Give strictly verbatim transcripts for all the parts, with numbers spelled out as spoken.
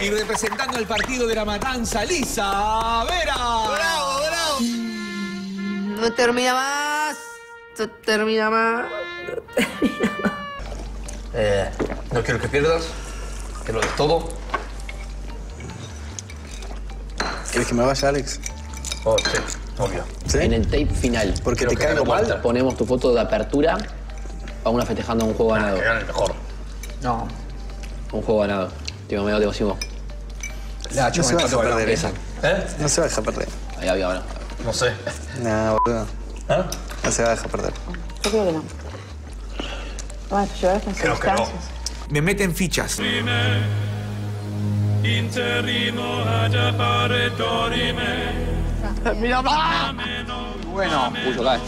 Y representando el partido de La Matanza, Lisa Vera. ¡Bravo, bravo! No termina más. No termina más. No termina más. Eh, no quiero que pierdas. Que lo des todo. ¿Quieres que me vaya, Alex? Oh, sí, obvio. ¿Sí? En el tape final. Porque te caigo mal. Ponemos tu foto de apertura a una festejando un juego ganado. Que gane el mejor. No. Un juego ganado. Tipo, medio te decimos. No se va a dejar perder, Esa. ¿Eh? No se va a dejar perder. Ahí había ahora. No sé. No, boludo. ¿Eh? No se va a dejar perder. Yo creo que no. Bueno, yo a estas Creo que no. circunstancias. Me meten fichas. ¡Mira más! Bueno, Puyo cae.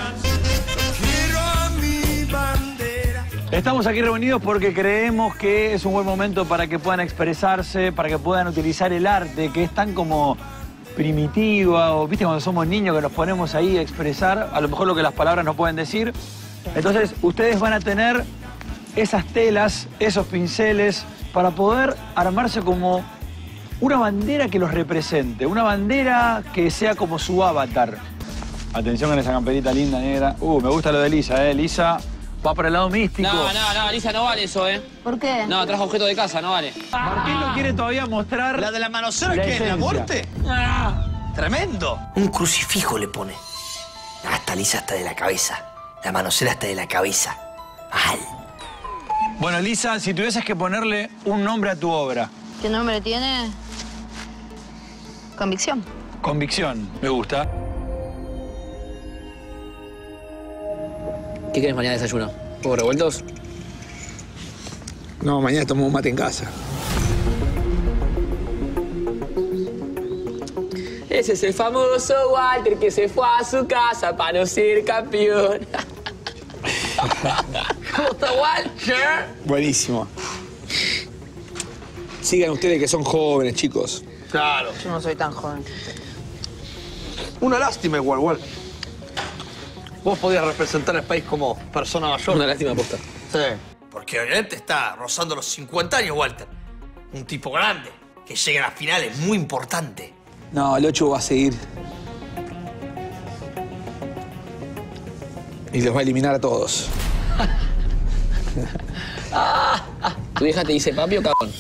Estamos aquí reunidos porque creemos que es un buen momento para que puedan expresarse, para que puedan utilizar el arte, que es tan como primitiva, o viste cuando somos niños que nos ponemos ahí a expresar, a lo mejor lo que las palabras no pueden decir. Entonces, ustedes van a tener esas telas, esos pinceles, para poder armarse como una bandera que los represente, una bandera que sea como su avatar. Atención con esa camperita linda, negra. Uh, me gusta lo de Lisa, ¿eh? Lisa va por el lado místico. No, no, no, Lisa, no vale eso, ¿eh? ¿Por qué? No, trajo objeto de casa, no vale. Martín no quiere todavía mostrar ¿La de la manosera la qué es? ¿La esencia. muerte? Ah. ¡Tremendo! Un crucifijo le pone. Hasta Lisa está de la cabeza. La manosera está de la cabeza. Mal. Bueno, Lisa, si tuvieses que ponerle un nombre a tu obra. ¿Qué nombre tiene? Convicción. Convicción, me gusta. ¿Qué querés mañana de desayuno? ¿Huevos revueltos? No, mañana tomamos mate en casa. Ese es el famoso Walter que se fue a su casa para no ser campeón. ¿Cómo está Walter? Buenísimo. Sigan ustedes que son jóvenes, chicos. Claro. Yo no soy tan joven. Una lástima igual, igual. Vos podías representar el país como persona mayor. Una lástima posta. Sí. Porque obviamente está rozando los cincuenta años, Walter. Un tipo grande, que llega a las finales, muy importante. No, el ocho va a seguir. Y los va a eliminar a todos. ¿Tu hija te dice papi o cabrón?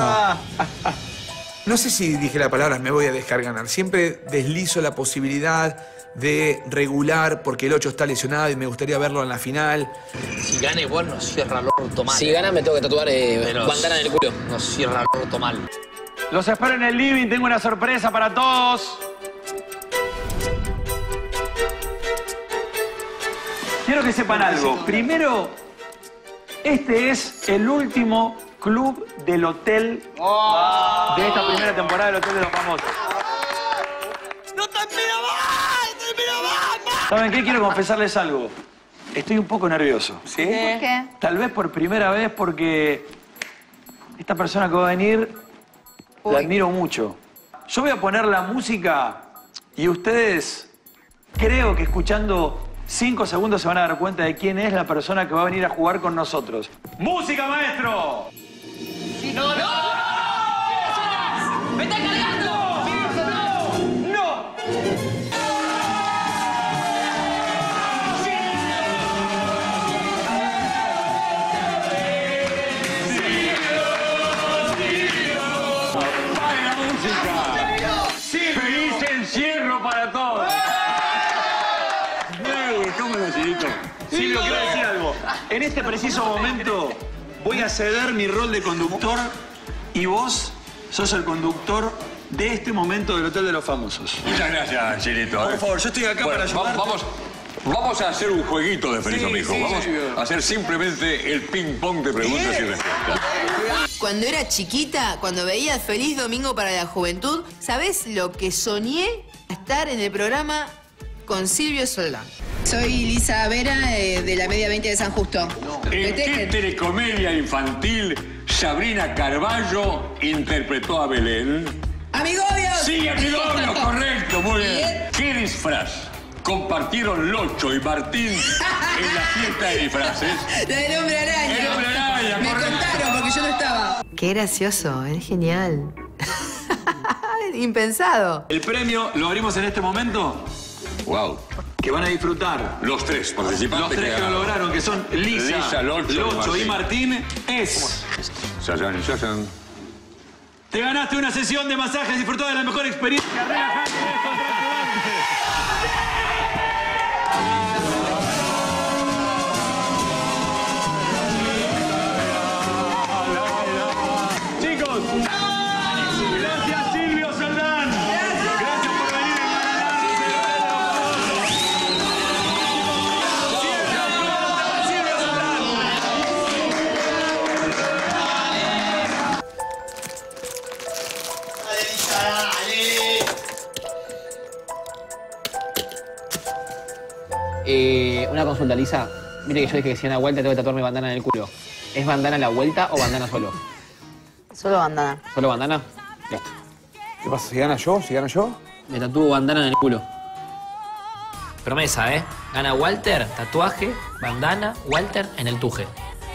No sé si dije la palabra me voy a descarganar. Siempre deslizo la posibilidad de regular porque el ocho está lesionado y me gustaría verlo en la final. Si gana igual nos cierra el orto mal. Si gana me tengo que tatuar eh, Pero bandana en el culo. Nos cierra el orto mal. Los espero en el living, tengo una sorpresa para todos. Quiero que sepan algo. Primero, este es el último club del hotel de esta primera temporada del Hotel de los Famosos. ¡No termina más! ¡Termina más! ¿Saben qué? Quiero confesarles algo. Estoy un poco nervioso. ¿Sí? ¿Por qué? Tal vez por primera vez porque esta persona que va a venir la admiro mucho. Yo voy a poner la música y ustedes creo que escuchando cinco segundos se van a dar cuenta de quién es la persona que va a venir a jugar con nosotros. ¡Música, maestro! ¡No, no! ¡Me está cargando! ¡No! ¡No! ¡Vaya la música! ¡Feliz encierro para todos! Silvio, quiero decir algo. En este preciso momento voy a ceder mi rol de conductor y vos sos el conductor de este momento del Hotel de los Famosos. Muchas gracias, Chilito. Por favor, yo estoy acá Bueno, para ayudarte. Vamos, vamos a hacer un jueguito de Feliz Sí, Amigo. sí, vamos sí. a hacer simplemente el ping-pong de preguntas y respuestas. Cuando era chiquita, cuando veía Feliz Domingo para la Juventud, ¿sabés lo que soñé? Estar en el programa con Silvio Soldán. Soy Lisa Vera, eh, de la Media veinte de San Justo. ¿En qué telecomedia infantil Sabrina Carballo interpretó a Belén? ¡Amigobios! Sí, Amigobios, correcto, muy bien. ¿Qué disfraz compartieron Locho y Martín en la fiesta de disfraces? La del Hombre Araña. El Hombre Araña, Me correcto. contaron porque yo no estaba. Qué gracioso, es genial. Impensado. El premio lo abrimos en este momento. Wow. Que van a disfrutar. Los tres participantes. Los tres que lo lograron, que son Lisa, Lisa, Locho, Locho y Martín. Martín, es... Sayan, sayan. Te ganaste una sesión de masajes, disfrutó de la mejor experiencia relajante y descontracturante. Chicos, gracias Silvio Soldán. Gracias por venir Eh, una consulta, Lisa. Mire que yo dije que si una vuelta tengo que tatuarme bandana en el culo. ¿Es bandana la vuelta o bandana solo? Solo bandana. ¿Solo bandana? Listo. ¿Qué pasa? ¿Si gana yo? ¿Si gana yo? Me tatúo bandana en el culo. Promesa, ¿eh? Gana Walter, tatuaje, bandana, Walter en el tuje.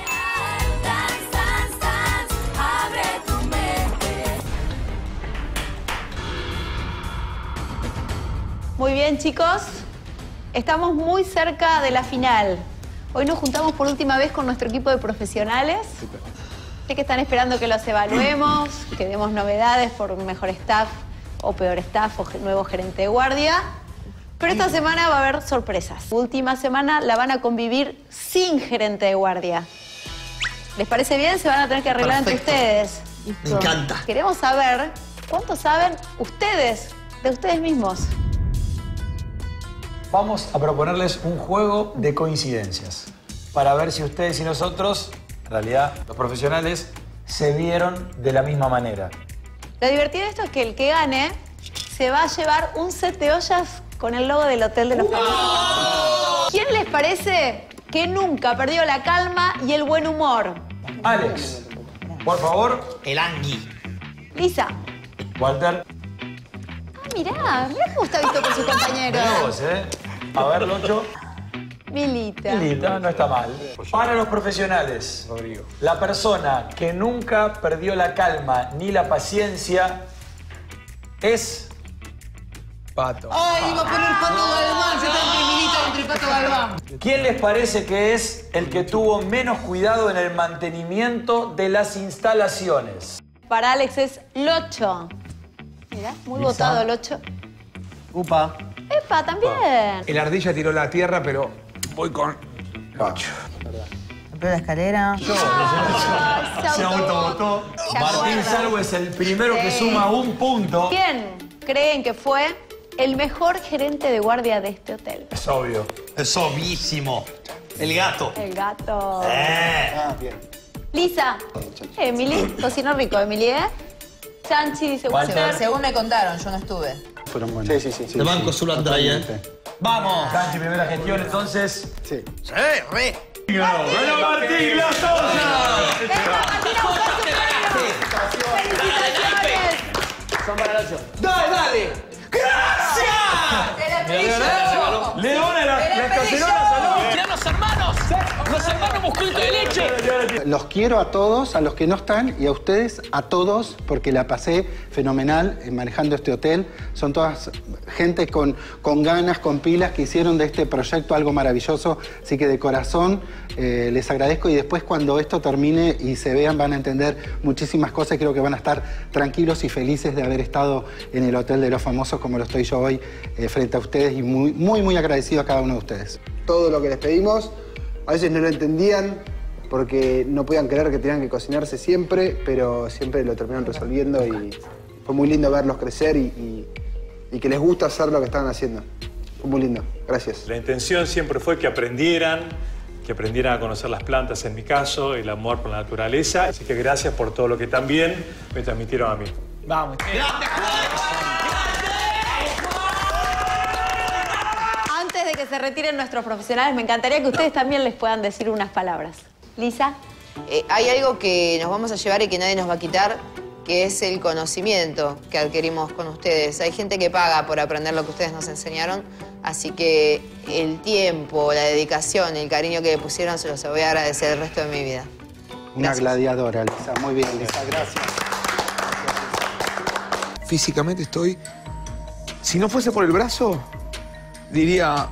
Muy bien, chicos. Estamos muy cerca de la final. Hoy nos juntamos por última vez con nuestro equipo de profesionales. Sé que están esperando que los evaluemos, que demos novedades por mejor staff o peor staff o nuevo gerente de guardia. Pero esta semana va a haber sorpresas. Última semana la van a convivir sin gerente de guardia. ¿Les parece bien? Se van a tener que arreglar Perfecto. entre ustedes. Me encanta. Queremos saber cuánto saben ustedes de ustedes mismos. Vamos a proponerles un juego de coincidencias para ver si ustedes y nosotros, en realidad los profesionales, se vieron de la misma manera. Lo divertido de esto es que el que gane se va a llevar un set de ollas con el logo del Hotel de los Famosos. ¿Quién les parece que nunca perdió la calma y el buen humor? Alex, por favor. El Angui. Lisa. Walter. Ah, mirá, mirá cómo está visto por sus compañeros. Mirá vos, ¿eh? A ver, Locho. Milita. Milita, no está mal. Para los profesionales, Rodrigo, la persona que nunca perdió la calma ni la paciencia es... Pato. Ay, iba a poner Pato Galván, se está entre Milita y entre Pato Galván. ¿Quién les parece que es el que tuvo menos cuidado en el mantenimiento de las instalaciones? Para Alex es Locho. Mirá, muy Lisa. votado Locho. Upa. Epa, también. El ardilla tiró la tierra, pero voy con Locho. Rompió la escalera. Ay, Se autovotó. ¿Se Martín acuerdan? Salvo es el primero que Sí. suma un punto. ¿Quién creen que fue el mejor gerente de guardia de este hotel? Es obvio. Es obvísimo. El gato. El gato. Eh. Ah, bien. Lisa. Emily. Cocinó rico, Emily, ¿eh? Chanchi dice Walter. Walter. Según me contaron, yo no estuve. Fueron buenos. Sí, sí, sí. sí Te banco sí, solo Andrea, ¿eh? totalmente. ¡Vamos! Canchi, primera gestión, entonces. Sí. Sí, re. ¡Ganó Martín La Sosa! ¡Venga, Martín, a buscar su premio! ¡Felicitaciones! Son para el ocho. ¡Dale, dale! ¡Gracias! ¡Te la pedí yo! Leona, la, Pero la pedí cacerola yo. saló. ¡Mirá los hermanos! ¡Los hermanos musculito de leche! Los quiero a todos, a los que no están, y a ustedes, a todos, porque la pasé fenomenal eh, manejando este hotel. Son todas gente con, con ganas, con pilas, que hicieron de este proyecto algo maravilloso. Así que de corazón eh, les agradezco, y después cuando esto termine y se vean van a entender muchísimas cosas. Creo que van a estar tranquilos y felices de haber estado en el Hotel de los Famosos como lo estoy yo hoy eh, frente a ustedes, y muy, muy, muy agradecido a cada uno de ustedes. Todo lo que les pedimos, a veces no lo entendían porque no podían creer que tenían que cocinarse siempre, pero siempre lo terminaron resolviendo, y fue muy lindo verlos crecer y, y, y que les gusta hacer lo que estaban haciendo. Fue muy lindo. Gracias. La intención siempre fue que aprendieran, que aprendieran a conocer las plantas, en mi caso, el amor por la naturaleza. Así que gracias por todo lo que también me transmitieron a mí. Vamos. Antes de que se retiren nuestros profesionales, me encantaría que ustedes también les puedan decir unas palabras. Lisa. Eh, hay algo que nos vamos a llevar y que nadie nos va a quitar, que es el conocimiento que adquirimos con ustedes. Hay gente que paga por aprender lo que ustedes nos enseñaron, así que el tiempo, la dedicación, el cariño que le pusieron se los voy a agradecer el resto de mi vida. Una Gracias. gladiadora, Lisa. Muy bien, Lisa, gracias. Físicamente estoy... Si no fuese por el brazo, diría...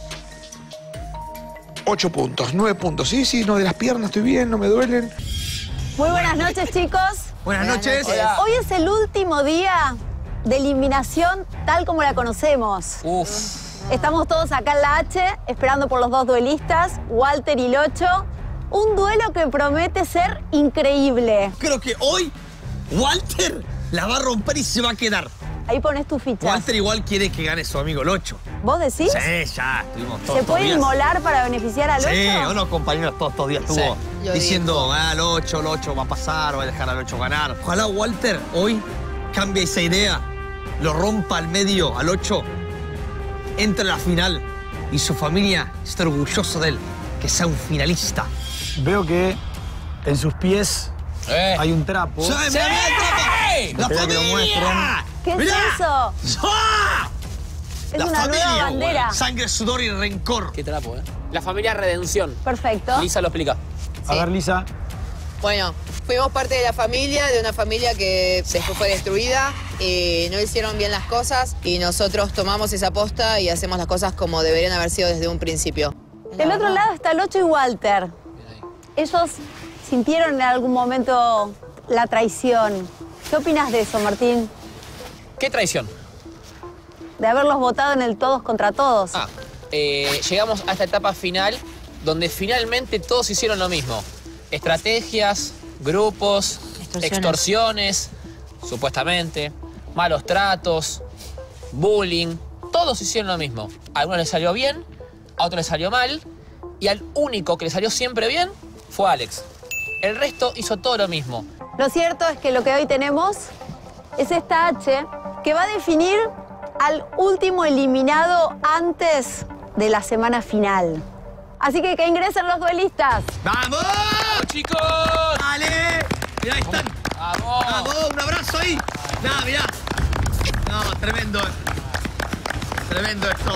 Ocho puntos, nueve puntos. Sí, sí, no, de las piernas estoy bien, no me duelen. Muy buenas noches, chicos. Buenas noches. Hola. Hoy es el último día de eliminación tal como la conocemos. Uf. Estamos todos acá en la H, esperando por los dos duelistas, Walter y Locho. Un duelo que promete ser increíble. Creo que hoy Walter la va a romper y se va a quedar. Ahí pones tu ficha. Walter igual quiere que gane su amigo Locho. ¿Vos decís? Sí, ya, estuvimos todos ¿Se puede días. inmolar para beneficiar a Locho? Sí, unos compañeros todos estos días estuvo Yo diciendo, ah, Locho, Locho va a pasar, va a dejar a Locho ganar. Ojalá Walter hoy cambie esa idea, lo rompa al medio, al Locho, entre a la final y su familia esté orgulloso de él, que sea un finalista. Veo que en sus pies Eh. hay un trapo. ¡Sí! ¡Mirá, mirá el trapo! ¡La Espera que lo familia! muestren. ¿Qué es Mirá. eso? ¡Ah! Es La una familia, nueva bandera. sangre, sudor y rencor. Qué trapo, ¿eh? La familia Redención. Perfecto. Lisa lo explica. A ver, Lisa. Bueno, fuimos parte de la familia, de una familia que después fue destruida, y no hicieron bien las cosas y nosotros tomamos esa posta y hacemos las cosas como deberían haber sido desde un principio. Del otro lado está Locho y Walter. Ellos sintieron en algún momento la traición. ¿Qué opinas de eso, Martín? ¿Qué traición? De haberlos votado en el todos contra todos. Ah, eh, llegamos a esta etapa final donde finalmente todos hicieron lo mismo. Estrategias, grupos, Extorsiones. extorsiones, supuestamente, malos tratos, bullying. Todos hicieron lo mismo. A algunos les salió bien, a otros les salió mal, y al único que le salió siempre bien fue Alex. El resto hizo todo lo mismo. Lo cierto es que lo que hoy tenemos es esta H que va a definir al último eliminado antes de la semana final. Así que que ingresen los duelistas. ¡Vamos! ¡Chicos! ¡Dale! Mirá, ahí están. ¡Vamos! ¡Vamos! ¡Un abrazo ahí! ¡No, mirá! No, tremendo. Tremendo esto.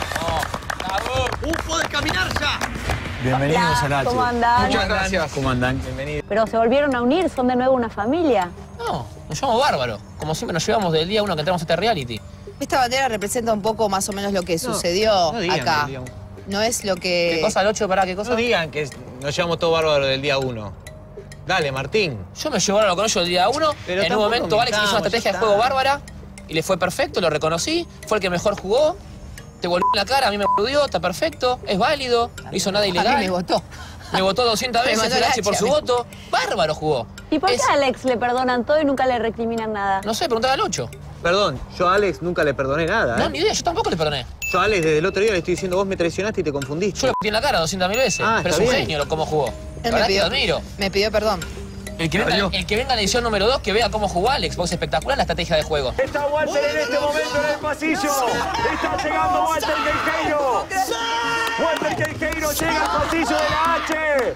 ¡Vamos! ¡Uh, podés caminar ya! Bienvenidos Hola, al H. ¿cómo andan? Muchas gracias. ¿Cómo andan? Bienvenidos. Pero se volvieron a unir, son de nuevo una familia. No, nos llevamos bárbaro. Como siempre nos llevamos del día uno que entramos a este reality. Esta bandera representa un poco más o menos lo que sucedió no digan acá. del día uno. No es lo que... ¿Qué cosa, Locho? ¿Para qué cosa? No digan que nos llevamos todo bárbaro del día uno. Dale, Martín. Yo me llevo a lo con ellos el día uno. Pero En un tampoco momento Alex hizo una mintamos, estrategia ya de juego está. bárbara y le fue perfecto, lo reconocí. Fue el que mejor jugó. Te volvió en la cara, a mí me boludió, está perfecto, es válido, no hizo nada A ilegal. mí me votó. Me votó doscientas Me veces mandó Felachi la por hacha, su me- voto. Bárbaro jugó. ¿Y por qué Es- a Alex le perdonan todo y nunca le recriminan nada? No sé, preguntale al Locho. Perdón, yo a Alex nunca le perdoné nada, No, ¿eh? ni idea, yo tampoco le perdoné. Yo a Alex desde el otro día le estoy diciendo, vos me traicionaste y te confundiste. Yo lo metí en la cara doscientas mil veces. Ah, pero es está un bien. genio lo- cómo jugó. La Él verdad me que pidió, lo admiro. me pidió perdón. El que, venga, el que venga a la edición número dos, que vea cómo jugó Alex, porque es espectacular la estrategia de juego. Está Walter en este momento en el pasillo. Está llegando Walter Queijeiro. Walter Queijeiro llega al pasillo de la H.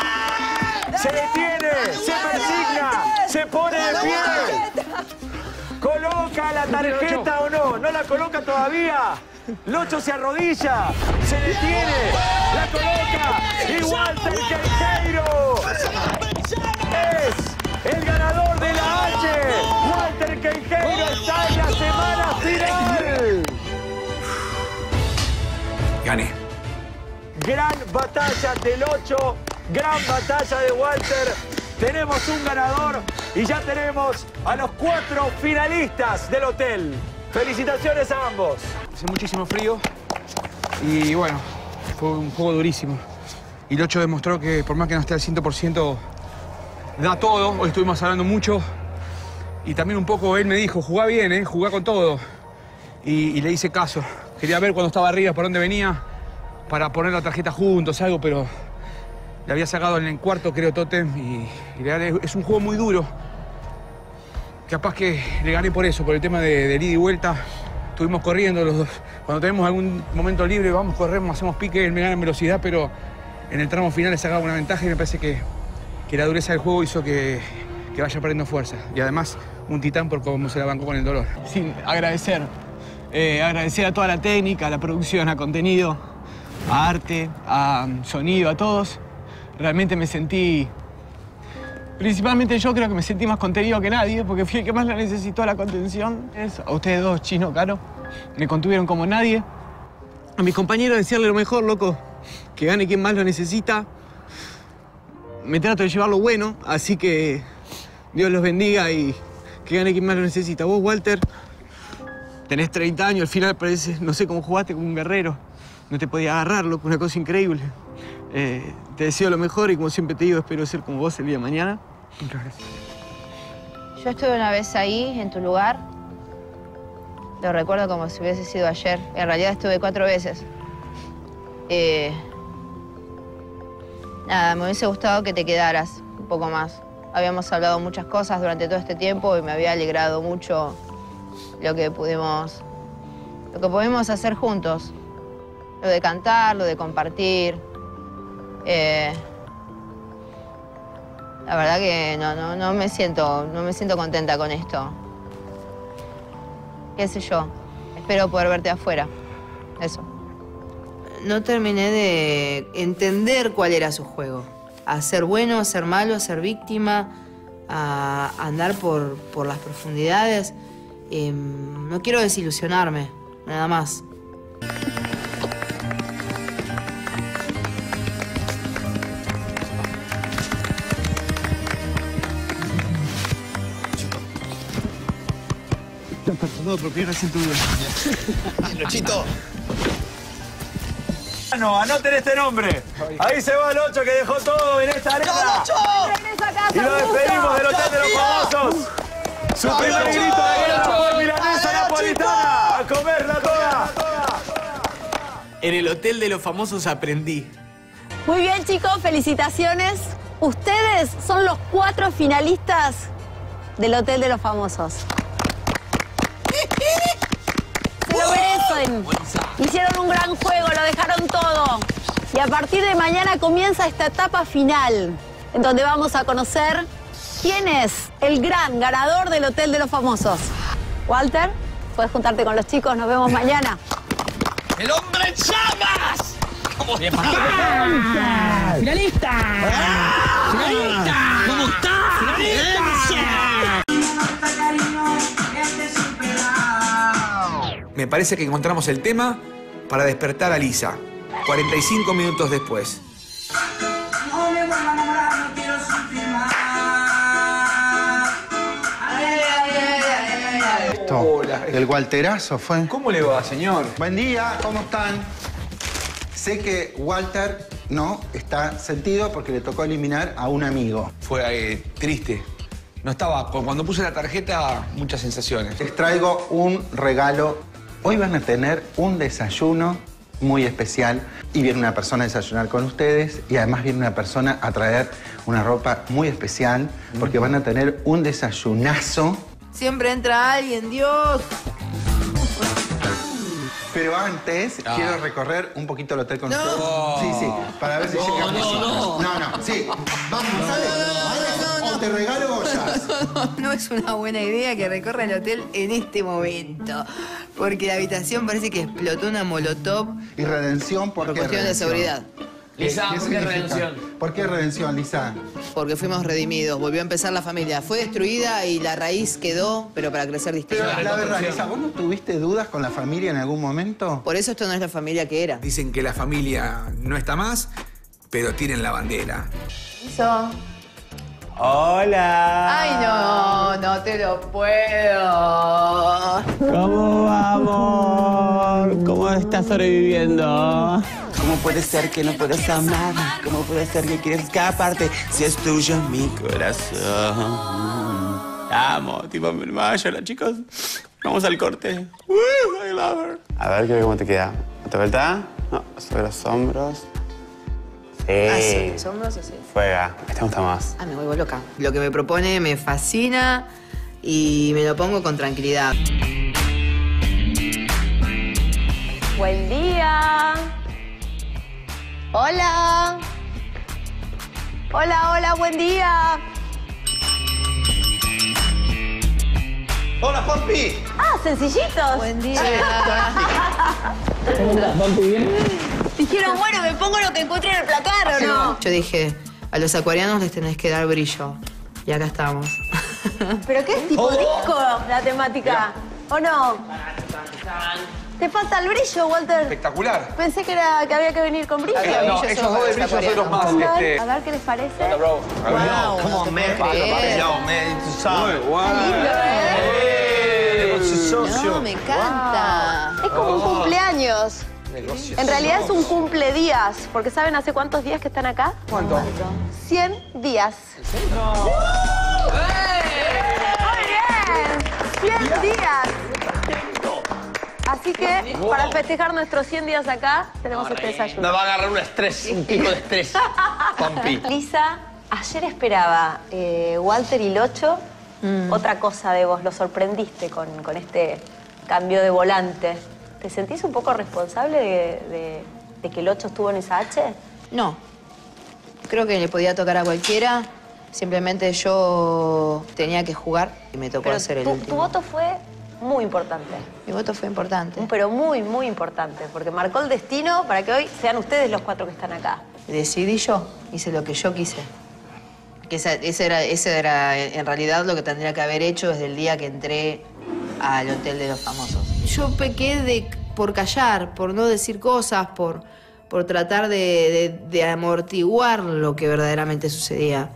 Se detiene, se persigna, se pone de pie. ¿Coloca la tarjeta o no? ¿No la coloca todavía? Locho se arrodilla, se detiene, la coloca y Walter Queijeiro es el ganador de la H. Walter Queijeiro está en la semana final. Gané. Gran batalla del ocho, gran batalla de Walter. Tenemos un ganador y ya tenemos a los cuatro finalistas del hotel. Felicitaciones a ambos. Hace muchísimo frío y bueno, fue un juego durísimo. Y Locho demostró que por más que no esté al cien por ciento, da todo. Hoy estuvimos hablando mucho y también un poco él me dijo, jugá bien, ¿eh? Jugá con todo. Y, y le hice caso. Quería ver cuando estaba arriba por dónde venía para poner la tarjeta juntos, algo, pero le había sacado en el cuarto, creo, Totem. Y, y le gané. Es un juego muy duro. Capaz que le gané por eso, por el tema de, de ida y vuelta. Estuvimos corriendo los dos. Cuando tenemos algún momento libre, vamos, corremos, hacemos pique, él me gana en velocidad, pero en el tramo final le sacaba una ventaja y me parece que, que la dureza del juego hizo que, que vaya perdiendo fuerza. Y además, un titán por cómo se la bancó con el dolor. Sí, agradecer. Eh, agradecer a toda la técnica, a la producción, a contenido, a arte, a sonido, a todos. Realmente me sentí Principalmente yo creo que me sentí más contenido que nadie, porque fui el que más la necesitó la contención. Es a ustedes dos, Chino, Caro, me contuvieron como nadie. A mis compañeros decirle lo mejor, loco, que gane quien más lo necesita. Me trato de llevar lo bueno, así que Dios los bendiga y que gane quien más lo necesita. Vos, Walter, tenés treinta años, al final parece, no sé cómo jugaste como un guerrero. No te podía agarrar, loco, una cosa increíble. Eh, te deseo lo mejor y como siempre te digo, espero ser como vos el día de mañana. Muchas gracias. Yo estuve una vez ahí, en tu lugar. Lo recuerdo como si hubiese sido ayer. En realidad estuve cuatro veces. Eh, nada, me hubiese gustado que te quedaras un poco más. Habíamos hablado muchas cosas durante todo este tiempo y me había alegrado mucho lo que pudimos, lo que pudimos hacer juntos. Lo de cantar, lo de compartir. Eh, la verdad que no, no, no me siento, no me siento contenta con esto. Qué sé yo. Espero poder verte afuera. Eso. No terminé de entender cuál era su juego. A ser bueno, a ser malo, a ser víctima, a andar por, por las profundidades. Eh, no quiero desilusionarme, nada más. Estás perdonado por primera vez en tu vida. Lochito. No, anoten este nombre. Ahí se va el ocho que dejó todo en esta arena. Y lo despedimos del Hotel de los Famosos. Su primer grito de guerra fue milanesa napolitana. A comerla toda. En el Hotel de los Famosos aprendí. Muy bien, chicos, felicitaciones. Ustedes son los cuatro finalistas del Hotel de los Famosos. Se lo merecen. Hicieron un gran juego, lo dejaron todo. Y a partir de mañana comienza esta etapa final, en donde vamos a conocer quién es el gran ganador del Hotel de los Famosos. Walter, puedes juntarte con los chicos, nos vemos mañana. ¡El hombre en llamas! ¿Cómo Bien, está? ¡Finalista! ¡Finalista! ¿Cómo está? Me parece que encontramos el tema para despertar a Lisa. cuarenta y cinco minutos después. Esto, Hola. el Walterazo fue. ¿Cómo le va, señor? Buen día, ¿cómo están? Sé que Walter no está sentido porque le tocó eliminar a un amigo. Fue eh, triste. No estaba, cuando puse la tarjeta, muchas sensaciones. Les traigo un regalo. Hoy van a tener un desayuno muy especial y viene una persona a desayunar con ustedes y además viene una persona a traer una ropa muy especial porque van a tener un desayunazo. Siempre entra alguien, Dios. Pero antes Ah. quiero recorrer un poquito el hotel con No. ustedes. Sí, sí, para ver si No, llegamos. no, no. No, no, sí. Vamos, ¿sabes? O te regalo ollas. No es una buena idea que recorra el hotel en este momento. Porque la habitación parece que explotó una molotov. Y redención, ¿por, Por qué cuestión de redención? seguridad. Lisa, ¿por qué significa? redención? ¿Por qué redención, Lisa? Porque fuimos redimidos, volvió a empezar la familia. Fue destruida y la raíz quedó, pero para crecer distinto. Pero la verdad, Lisa, ¿vos no tuviste dudas con la familia en algún momento? Por eso esto no es la familia que era. Dicen que la familia no está más, pero tienen la bandera. Eso. Hola. Ay, no, no te lo puedo. ¿Cómo vamos? ¿Cómo estás sobreviviendo? ¿Cómo puede ser que no puedas amar? ¿Cómo puede ser que quieres escaparte si es tuyo mi corazón? Te amo, tipo, me va a llorar, chicos. Vamos al corte. Uh, I love her. A ver, quiero ver cómo te queda. ¿Otra vuelta? No, sobre los hombros. Sí. Ah, sí, los hombros así. Fuega. Este me gusta más. Ah, me vuelvo loca. Lo que me propone me fascina y me lo pongo con tranquilidad. Buen día. Hola. Hola, hola, buen día. ¡Hola, Juanpi! Ah, sencillitos. Buen día. ¿Cómo estás, Papi? ¿Bien? Dijeron, bueno, me pongo lo que encuentre en el placar, ¿o no? Yo dije, a los acuarianos les tenés que dar brillo. Y acá estamos. ¿Pero qué es tipo disco la temática? ¿O no? Te falta el brillo, Walter. Espectacular. Pensé que, era, que había que venir con brillo. Eh, no, esos dos de brillo son los más. Este... A ver qué les parece. Wow, Come on, man. Yo, man, tú sabes. No, me encanta. Es como un cumpleaños. En realidad es un cumpledías, porque ¿saben hace cuántos días que están acá? ¿Cuánto? cien días. Muy bien. cien días. Así que, para festejar nuestros cien días acá, tenemos este desayuno. Me va a agarrar un estrés, un pico de estrés, Pompi. Lisa, ayer esperaba eh, Walter y Locho mm. otra cosa de vos. Lo sorprendiste con, con este cambio de volante. ¿Te sentís un poco responsable de, de, de que Locho estuvo en esa H? No. Creo que le podía tocar a cualquiera. Simplemente yo tenía que jugar y me tocó Pero hacer el tu, último. tu voto fue muy importante. Mi voto fue importante. Pero muy, muy importante, porque marcó el destino para que hoy sean ustedes los cuatro que están acá. Decidí yo, hice lo que yo quise. Que esa, ese, era, ese era en realidad lo que tendría que haber hecho desde el día que entré al Hotel de los Famosos. Yo pequé de, por callar, por no decir cosas, por, por tratar de, de, de amortiguar lo que verdaderamente sucedía.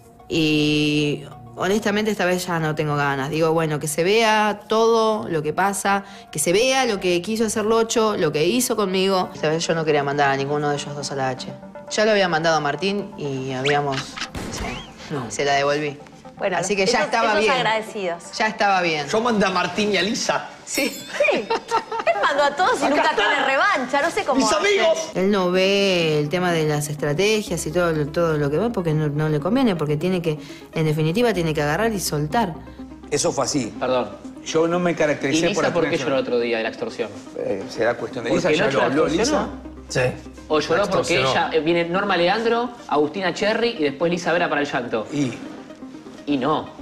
Y honestamente esta vez ya no tengo ganas. Digo, bueno, que se vea todo lo que pasa, que se vea lo que quiso hacer Locho, lo que hizo conmigo. Esta vez yo no quería mandar a ninguno de ellos dos a la H. Ya lo había mandado a Martín y habíamos... Sí, no. Se la devolví. Bueno, así que ya esos, estaba esos bien. agradecidos. Ya estaba bien. Yo mandé a Martín y a Lisa. Sí. Sí. Él mandó a todos y Acá nunca está. tiene revancha. No sé cómo... ¡Mis amigos! Él no ve el tema de las estrategias y todo, todo lo que va porque no, no le conviene, porque tiene que, en definitiva, tiene que agarrar y soltar. Eso fue así. Perdón. Yo no me ¿Y caractericé por Lisa la por qué experiencia. lloró el otro día de la extorsión? Eh, será cuestión de ¿Porque Lisa, ya Locho lo la habló extorsionó? Lisa. Sí. ¿O lloró La porque extorsionó. ella eh, viene Norma Leandro, Agustina Cherry y después Lisa Vera para el llanto? Y, Y no.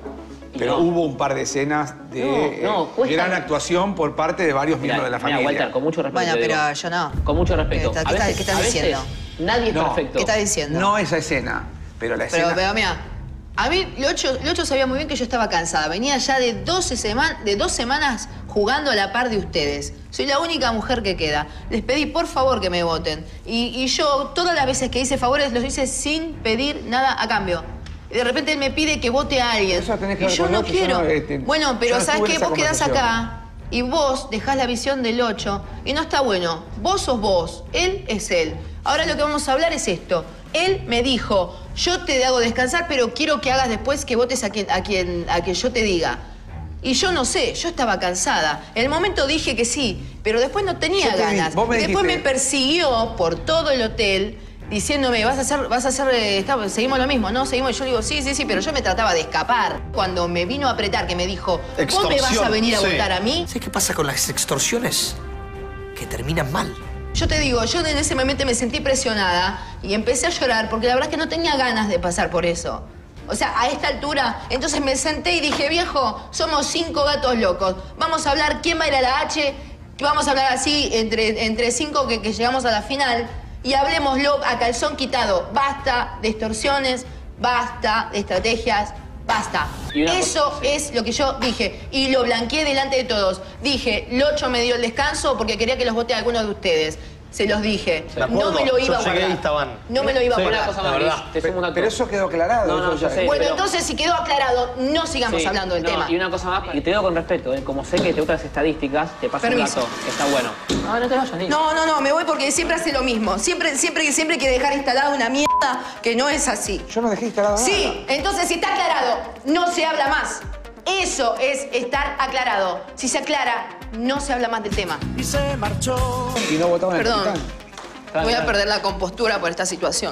Y pero no. hubo un par de escenas de No, no, eh, cuesta- gran actuación por parte de varios Mirá, miembros de la mirá, familia. Walter, con mucho respeto. Bueno, te digo. pero yo no. Con mucho respeto. ¿Qué está- A qué está- veces- qué estás a veces diciendo? Nadie es No. perfecto. ¿Qué estás diciendo? No esa escena, pero la Pero, escena... pero mira, a mí Locho, Locho sabía muy bien que yo estaba cansada. Venía ya de, doce seman- de dos semanas jugando a la par de ustedes. Soy la única mujer que queda. Les pedí por favor que me voten. Y, y yo todas las veces que hice favores los hice sin pedir nada a cambio. Y de repente él me pide que vote a alguien. Eso tenés que y ver yo con no Locho, yo quiero. no, este, bueno, yo pero no ¿sabes estuve en qué? esa Vos quedás conversación. acá y vos dejás la visión del Locho y no está bueno. Vos sos vos, él es él. Ahora lo que vamos a hablar es esto. Él me dijo, yo te hago descansar, pero quiero que hagas después que votes a quien, a quien, a quien yo te diga. Y yo no sé, yo estaba cansada. En el momento dije que sí, pero después no tenía Yo te vi, ganas. vos me Y después me dijiste- persiguió por todo el hotel diciéndome, vas a hacer, vas a hacer, eh, está- seguimos lo mismo, ¿no? Seguimos. Y yo le digo, sí, sí, sí, pero yo me trataba de escapar. Cuando me vino a apretar, que me dijo, ¿vos me vas a venir a sí. votar a mí? ¿Sabes qué pasa con las extorsiones? Que terminan mal. Yo te digo, yo en ese momento me sentí presionada y empecé a llorar porque la verdad es que no tenía ganas de pasar por eso. O sea, a esta altura, entonces me senté y dije, viejo, somos cinco gatos locos. Vamos a hablar quién va a ir a la H, que vamos a hablar así entre, entre cinco que, que llegamos a la final y hablemoslo a calzón quitado. Basta de extorsiones, basta de estrategias, basta. Y una Eso cosa, sí. es lo que yo dije y lo blanqueé delante de todos. Dije, Locho me dio el descanso porque quería que los vote a alguno de ustedes. Se los dije. Me acuerdo, No me lo iba a yo llegué y guardar. estaban. No me lo iba a Sí, una guardar. cosa La más, verdad. Liz, te sumo un dato. Pero eso quedó aclarado. No, no, eso yo ya- sé. Bueno, pero- entonces si quedó aclarado, no sigamos Sí, hablando del no, tema. Y una cosa más, y te digo con respeto, ¿eh? Como sé que te gustan las estadísticas, te paso Permiso. un dato que está bueno. No, no te vayas, Liz. No, no, no, me voy porque siempre hace lo mismo. Siempre, siempre, siempre quiere dejar instalada una mierda que no es así. Yo no dejé instalado nada. Sí, entonces si está aclarado, no se habla más. Eso es estar aclarado. Si se aclara, no se habla más del tema. Y se marchó. Y no votaban el Perdón. capitán. Voy a perder la compostura por esta situación.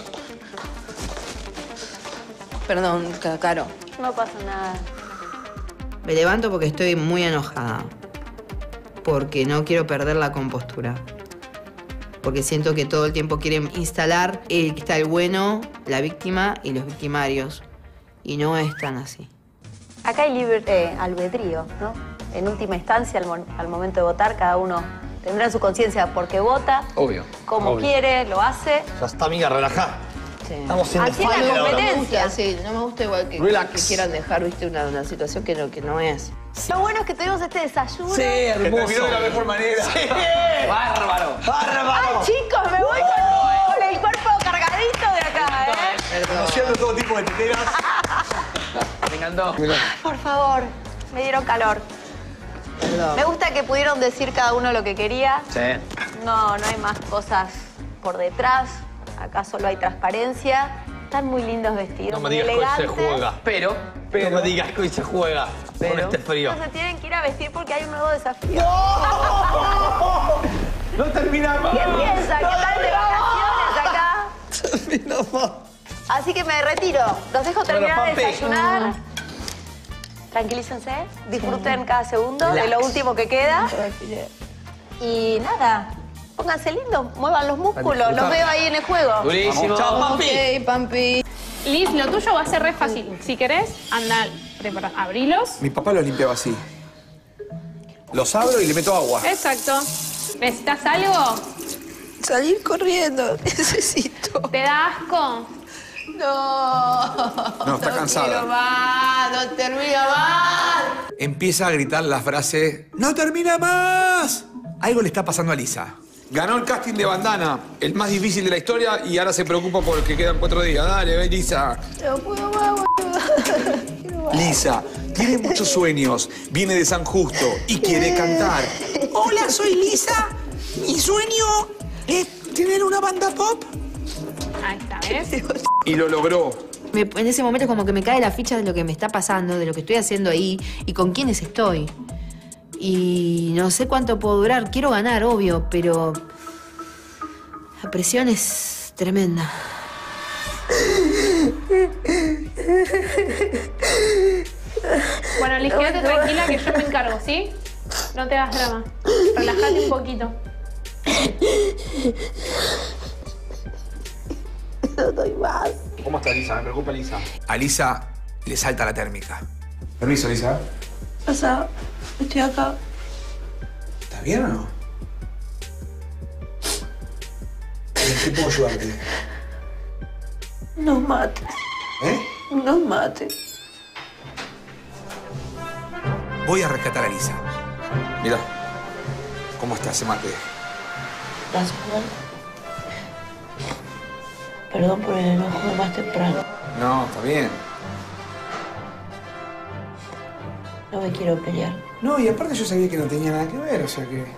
Perdón, Ca- Caro. No pasa nada. Me levanto porque estoy muy enojada. Porque no quiero perder la compostura. Porque siento que todo el tiempo quieren instalar el que está el bueno, la víctima y los victimarios. Y no es tan así. Acá hay libre eh, albedrío, ¿no? En última instancia, al, mo- al momento de votar, cada uno tendrá su conciencia porque vota, Obvio. como obvio. quiere, lo hace. Ya está, amiga, relajá. ¿viste? Estamos en Así es la competencia. Sí, no me gusta igual que, que quieran dejar, ¿viste? Una, una situación que no, que no es. Lo bueno es que tuvimos este desayuno. Sí, hermoso. terminó de la mejor manera. Sí. Bárbaro. Bárbaro. Ay, chicos, me voy con, con el cuerpo cargadito de acá, ¿eh? Conociendo todo tipo de teteras. Me encantó. Por favor, me dieron calor. Perdón. Me gusta que pudieron decir cada uno lo que quería. Sí. No, no hay más cosas por detrás. Acá solo hay transparencia. Están muy lindos vestidos, No me muy digas que hoy se elegantes. juega. Pero, pero. No me digas que hoy se juega. Pero- Con este frío. Se tienen que ir a vestir porque hay un nuevo desafío. ¡No terminamos! ¿Qué piensan? ¿Que están de vacaciones acá? Terminamos. Así que me retiro. Los dejo terminar Bueno, de papi. desayunar. Tranquilícense. Disfruten cada segundo de Relax. lo último que queda. Y nada, pónganse lindos, muevan los músculos. Los veo ahí en el juego. Durísimo. Chao, papi. Ok, Pampi. Liz, lo tuyo va a ser re fácil. Si querés, anda, prepara, abrilos. Mi papá los limpiaba así. Los abro y le meto agua. Exacto. ¿Necesitas algo? Salir corriendo, necesito. ¿Te da asco? No. No, está cansada. quiero más, no termina más. Empieza a gritar la frase ¡No termina más! Algo le está pasando a Lisa. Ganó el casting de Bandana, el más difícil de la historia, y ahora se preocupa porque quedan cuatro días. Dale, ve, Lisa. No puedo más, boludo. Lisa, tiene muchos sueños, viene de San Justo y quiere cantar. Hola, soy Lisa. Mi sueño es tener una banda pop. Ahí está, ¿ves? Y lo logró. Me- en ese momento como que me cae la ficha de lo que me está pasando, de lo que estoy haciendo ahí y con quiénes estoy. Y no sé cuánto puedo durar. Quiero ganar, obvio, pero la presión es tremenda. Bueno, Liz, quédate tranquila que yo me encargo, ¿sí? No te hagas drama. Relájate un poquito. No doy más. ¿Cómo está Lisa? Me preocupa Lisa. A Lisa le salta la térmica. Permiso, Lisa. Pasa, estoy acá. ¿Estás bien o no? ¿En qué puedo ayudarte? Nos mate. ¿Eh? Nos mate. Voy a rescatar a Lisa. Mira, ¿cómo está ese mate? Gracias, Juan. Perdón por el enojo de más temprano. No, está bien. No me quiero pelear. No, y aparte yo sabía que no tenía nada que ver, o sea que...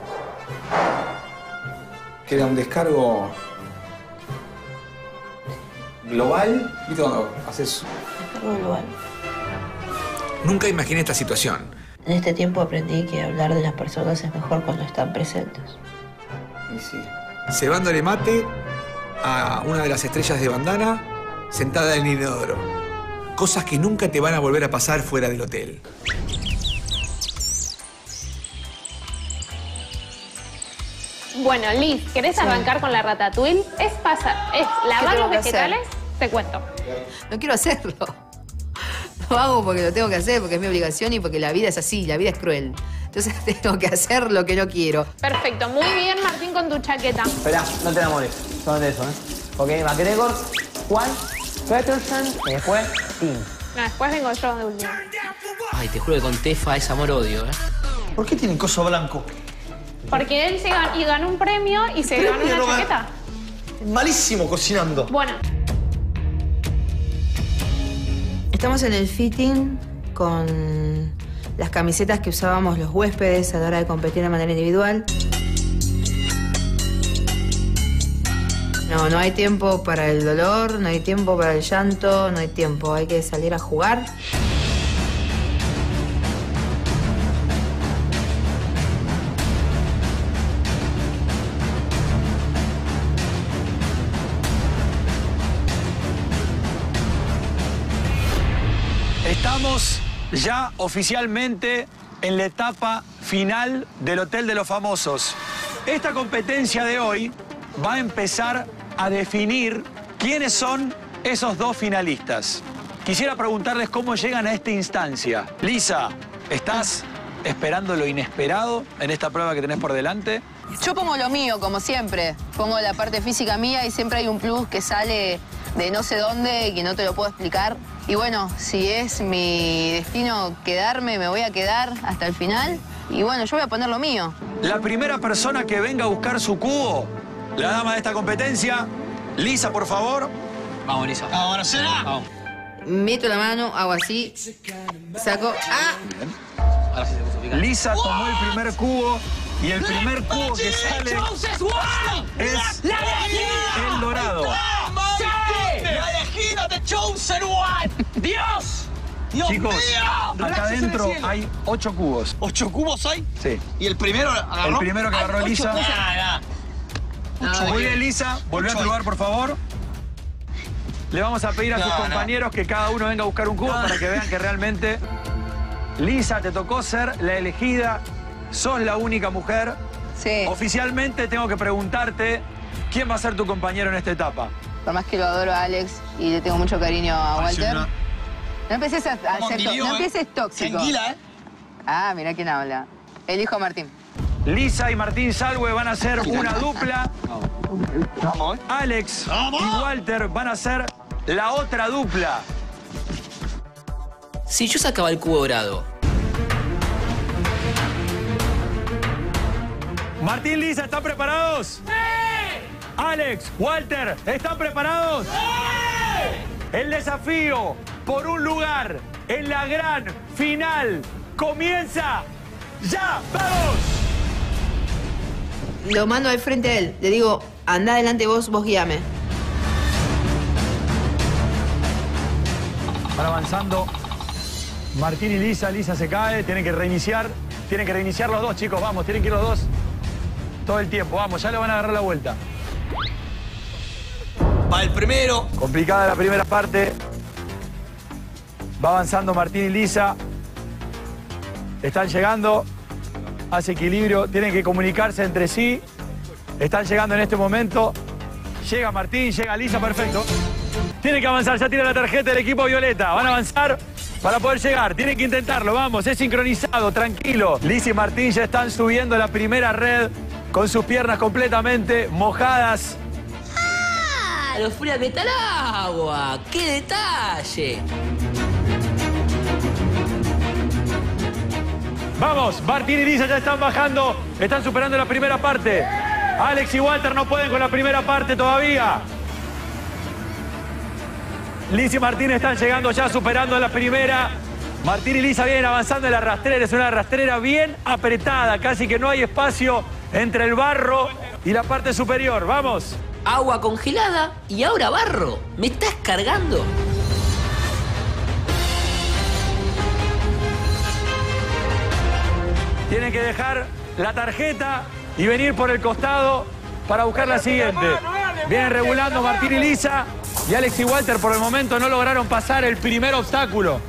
Que era un descargo... global. ¿Viste cuando haces...? Descargo global. Nunca imaginé esta situación. En este tiempo aprendí que hablar de las personas es mejor cuando están presentes. Y sí. Cebándole mate a una de las estrellas de Bandana sentada en el inodoro. Cosas que nunca te van a volver a pasar fuera del hotel. Bueno, Liz, ¿querés arrancar con la ratatouille? Es pasar, es lavar tengo los que vegetales, te cuento. No quiero hacerlo. Lo hago porque lo tengo que hacer, porque es mi obligación y porque la vida es así, la vida es cruel. Entonces tengo que hacer lo que no quiero. Perfecto, muy bien, Martín, con tu chaqueta. Esperá, no te enamores. Solamente eso, ¿eh? Ok, McGregor, Juan, Peterson y después Tim. No, después vengo yo de último. Ay, te juro que con Tefa es amor-odio, ¿eh? ¿Por qué tienen coso blanco? Porque él se ganó, y ganó un premio y se ganó Premio una no ganó. chaqueta. Malísimo cocinando. Bueno, Estamos en el fitting con las camisetas que usábamos los huéspedes a la hora de competir de manera individual. No, no hay tiempo para el dolor, no hay tiempo para el llanto, no hay tiempo. Hay que salir a jugar. Estamos ya oficialmente en la etapa final del Hotel de los Famosos. Esta competencia de hoy va a empezar a definir quiénes son esos dos finalistas. Quisiera preguntarles cómo llegan a esta instancia. Lisa, ¿estás esperando lo inesperado en esta prueba que tenés por delante? Yo pongo lo mío, como siempre. Pongo la parte física mía y siempre hay un plus que sale de no sé dónde, que no te lo puedo explicar. Y bueno, si es mi destino quedarme, me voy a quedar hasta el final. Y bueno, yo voy a poner lo mío. La primera persona que venga a buscar su cubo, la dama de esta competencia, Lisa, por favor. Vamos, Lisa. Ahora será. Vamos. Meto la mano, hago así, saco... ¡Ah! Ahora sí se puso picante. Lisa tomó el primer cubo y el primer cubo que sale es el dorado. ¡La elegida de Chosen One! ¡Dios! ¡Dios Chicos, mío! acá adentro hay ocho cubos. ¿Ocho cubos hay? Sí. ¿Y el primero agarró? El primero que agarró Ay, Lisa. ocho cosas. Ah, Ocho. Muy bien, Lisa. Volvé a tu lugar, por favor. Le vamos a pedir a No, sus no. compañeros que cada uno venga a buscar un cubo para que vean que realmente... Lisa, te tocó ser la elegida. Sos la única mujer. Sí. Oficialmente tengo que preguntarte quién va a ser tu compañero en esta etapa. Por más que lo adoro a Alex y le tengo mucho cariño a Walter. una- No empieces a, a Como ser to- anguilio, no ¿eh? empieces tóxico. Tranquila, ¿eh? Ah, mira quién habla. Elijo a Martín. Lisa y Martín Salwe van a ser una dupla. Vamos, ¿eh? Alex Vamos. y Walter van a ser la otra dupla. Si yo sacaba el cubo dorado, Martín, Lisa, ¿están preparados? ¡Sí! Alex, Walter, ¿están preparados? ¡Sí! El desafío por un lugar en la gran final comienza ya. ¡Vamos! Lo mando al frente a él. Le digo, anda adelante vos, vos guíame. Van avanzando Martín y Lisa. Lisa se cae, tienen que reiniciar. Tienen que reiniciar los dos, chicos. Vamos, tienen que ir los dos todo el tiempo. Vamos, ya le van a agarrar la vuelta. Va el primero. Complicada la primera parte. Va avanzando Martín y Lisa. Están llegando. Hace equilibrio. Tienen que comunicarse entre sí. Están llegando en este momento. Llega Martín, llega Lisa, perfecto. Tienen que avanzar, ya tiene la tarjeta del equipo violeta. Van a avanzar para poder llegar. Tienen que intentarlo, vamos, es sincronizado, tranquilo. Lisa y Martín ya están subiendo la primera red con sus piernas completamente mojadas. ¡ah! ¡Lo fui a meter al agua! ¡Qué detalle! Vamos, Martín y Lisa ya están bajando, están superando la primera parte. Alex y Walter no pueden con la primera parte todavía. Lisa y Martín están llegando ya, superando la primera. Martín y Lisa vienen avanzando en la rastrera. Es una rastrera bien apretada, casi que no hay espacio entre el barro y la parte superior. ¡Vamos! Agua congelada y ahora barro. ¿Me estás cargando? Tienen que dejar la tarjeta y venir por el costado para buscar la siguiente. Vienen regulando Martín y Lisa. Y Alex y Walter por el momento no lograron pasar el primer obstáculo.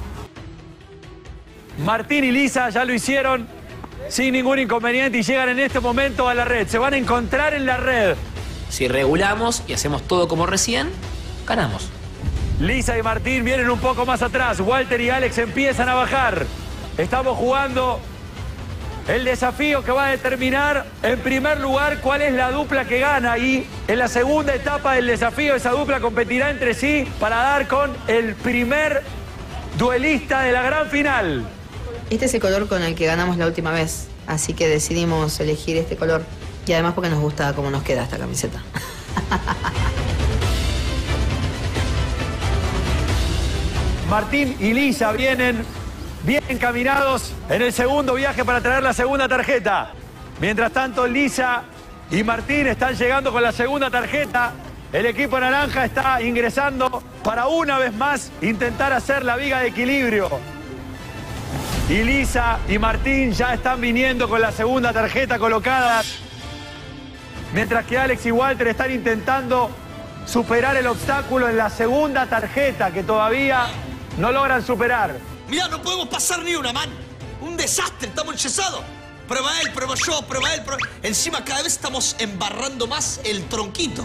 Martín y Lisa ya lo hicieron sin ningún inconveniente y llegan en este momento a la red. Se van a encontrar en la red. Si regulamos y hacemos todo como recién, ganamos. Lisa y Martín vienen un poco más atrás. Walter y Alex empiezan a bajar. Estamos jugando el desafío que va a determinar, en primer lugar, cuál es la dupla que gana. Y en la segunda etapa del desafío, esa dupla competirá entre sí para dar con el primer duelista de la gran final. Este es el color con el que ganamos la última vez, así que decidimos elegir este color. Y además porque nos gusta cómo nos queda esta camiseta. Martín y Lisa vienen bien encaminados en el segundo viaje para traer la segunda tarjeta. Mientras tanto, Lisa y Martín están llegando con la segunda tarjeta. El equipo naranja está ingresando para una vez más intentar hacer la viga de equilibrio. Y Lisa y Martín ya están viniendo con la segunda tarjeta colocada. Mientras que Alex y Walter están intentando superar el obstáculo en la segunda tarjeta que todavía no logran superar. Mirá, no podemos pasar ni una, man. Un desastre, estamos enyesados. Prueba él, prueba yo, prueba él, prueba... Encima cada vez estamos embarrando más el tronquito.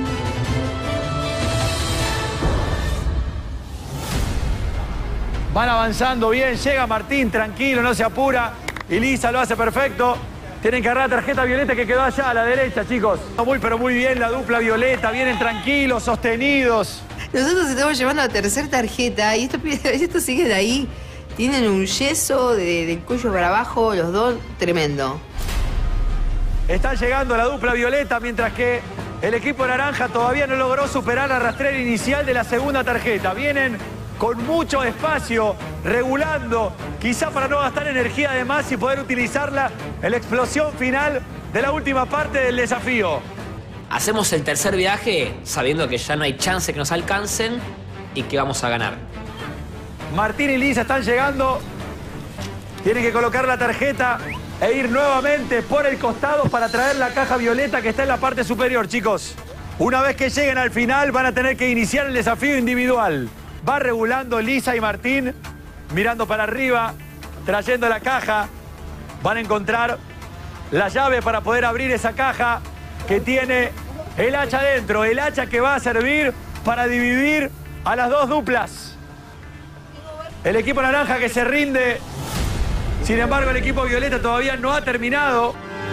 Van avanzando bien, llega Martín, tranquilo, no se apura. Y Lisa lo hace perfecto. Tienen que agarrar la tarjeta violeta que quedó allá a la derecha, chicos. Muy, pero muy bien la dupla violeta. Vienen tranquilos, sostenidos. Nosotros estamos llevando la tercera tarjeta y estos, estos siguen ahí. Tienen un yeso de, del cuello para abajo, los dos, tremendo. Está llegando la dupla violeta, mientras que el equipo naranja todavía no logró superar la rastrera inicial de la segunda tarjeta. Vienen con mucho espacio, regulando, quizá para no gastar energía de más y poder utilizarla en la explosión final de la última parte del desafío. Hacemos el tercer viaje sabiendo que ya no hay chance que nos alcancen y que vamos a ganar. Martín y Lisa están llegando. Tienen que colocar la tarjeta e ir nuevamente por el costado para traer la caja violeta que está en la parte superior, chicos. Una vez que lleguen al final van a tener que iniciar el desafío individual. Va regulando Lisa y Martín, mirando para arriba, trayendo la caja. Van a encontrar la llave para poder abrir esa caja que tiene el hacha dentro. El hacha que va a servir para dividir a las dos duplas. El equipo naranja que se rinde. Sin embargo, el equipo violeta todavía no ha terminado.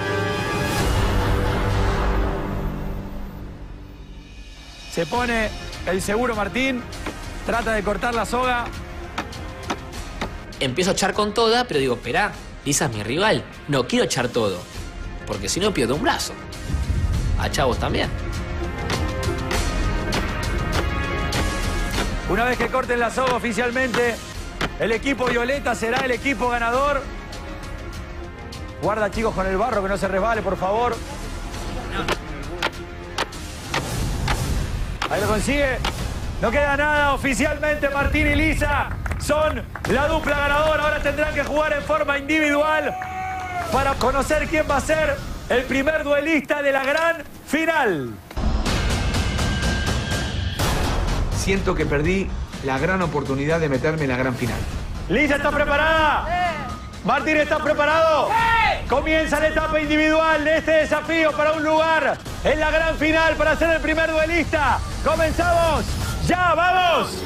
Se pone el seguro Martín. Trata de cortar la soga. Empiezo a echar con toda, pero digo, esperá, Lisa es mi rival. No quiero echar todo, porque si no pierdo un brazo. A chavos también. Una vez que corten la soga oficialmente, el equipo violeta será el equipo ganador. Guarda, chicos, con el barro, que no se resbale, por favor. Ahí lo consigue. No queda nada. Oficialmente Martín y Lisa son la dupla ganadora. Ahora tendrán que jugar en forma individual para conocer quién va a ser el primer duelista de la gran final. Siento que perdí la gran oportunidad de meterme en la gran final. Lisa, ¿estás preparada? Martín, ¿estás preparado? Comienza la etapa individual de este desafío para un lugar en la gran final para ser el primer duelista. ¡Comenzamos! ¡Ya, vamos!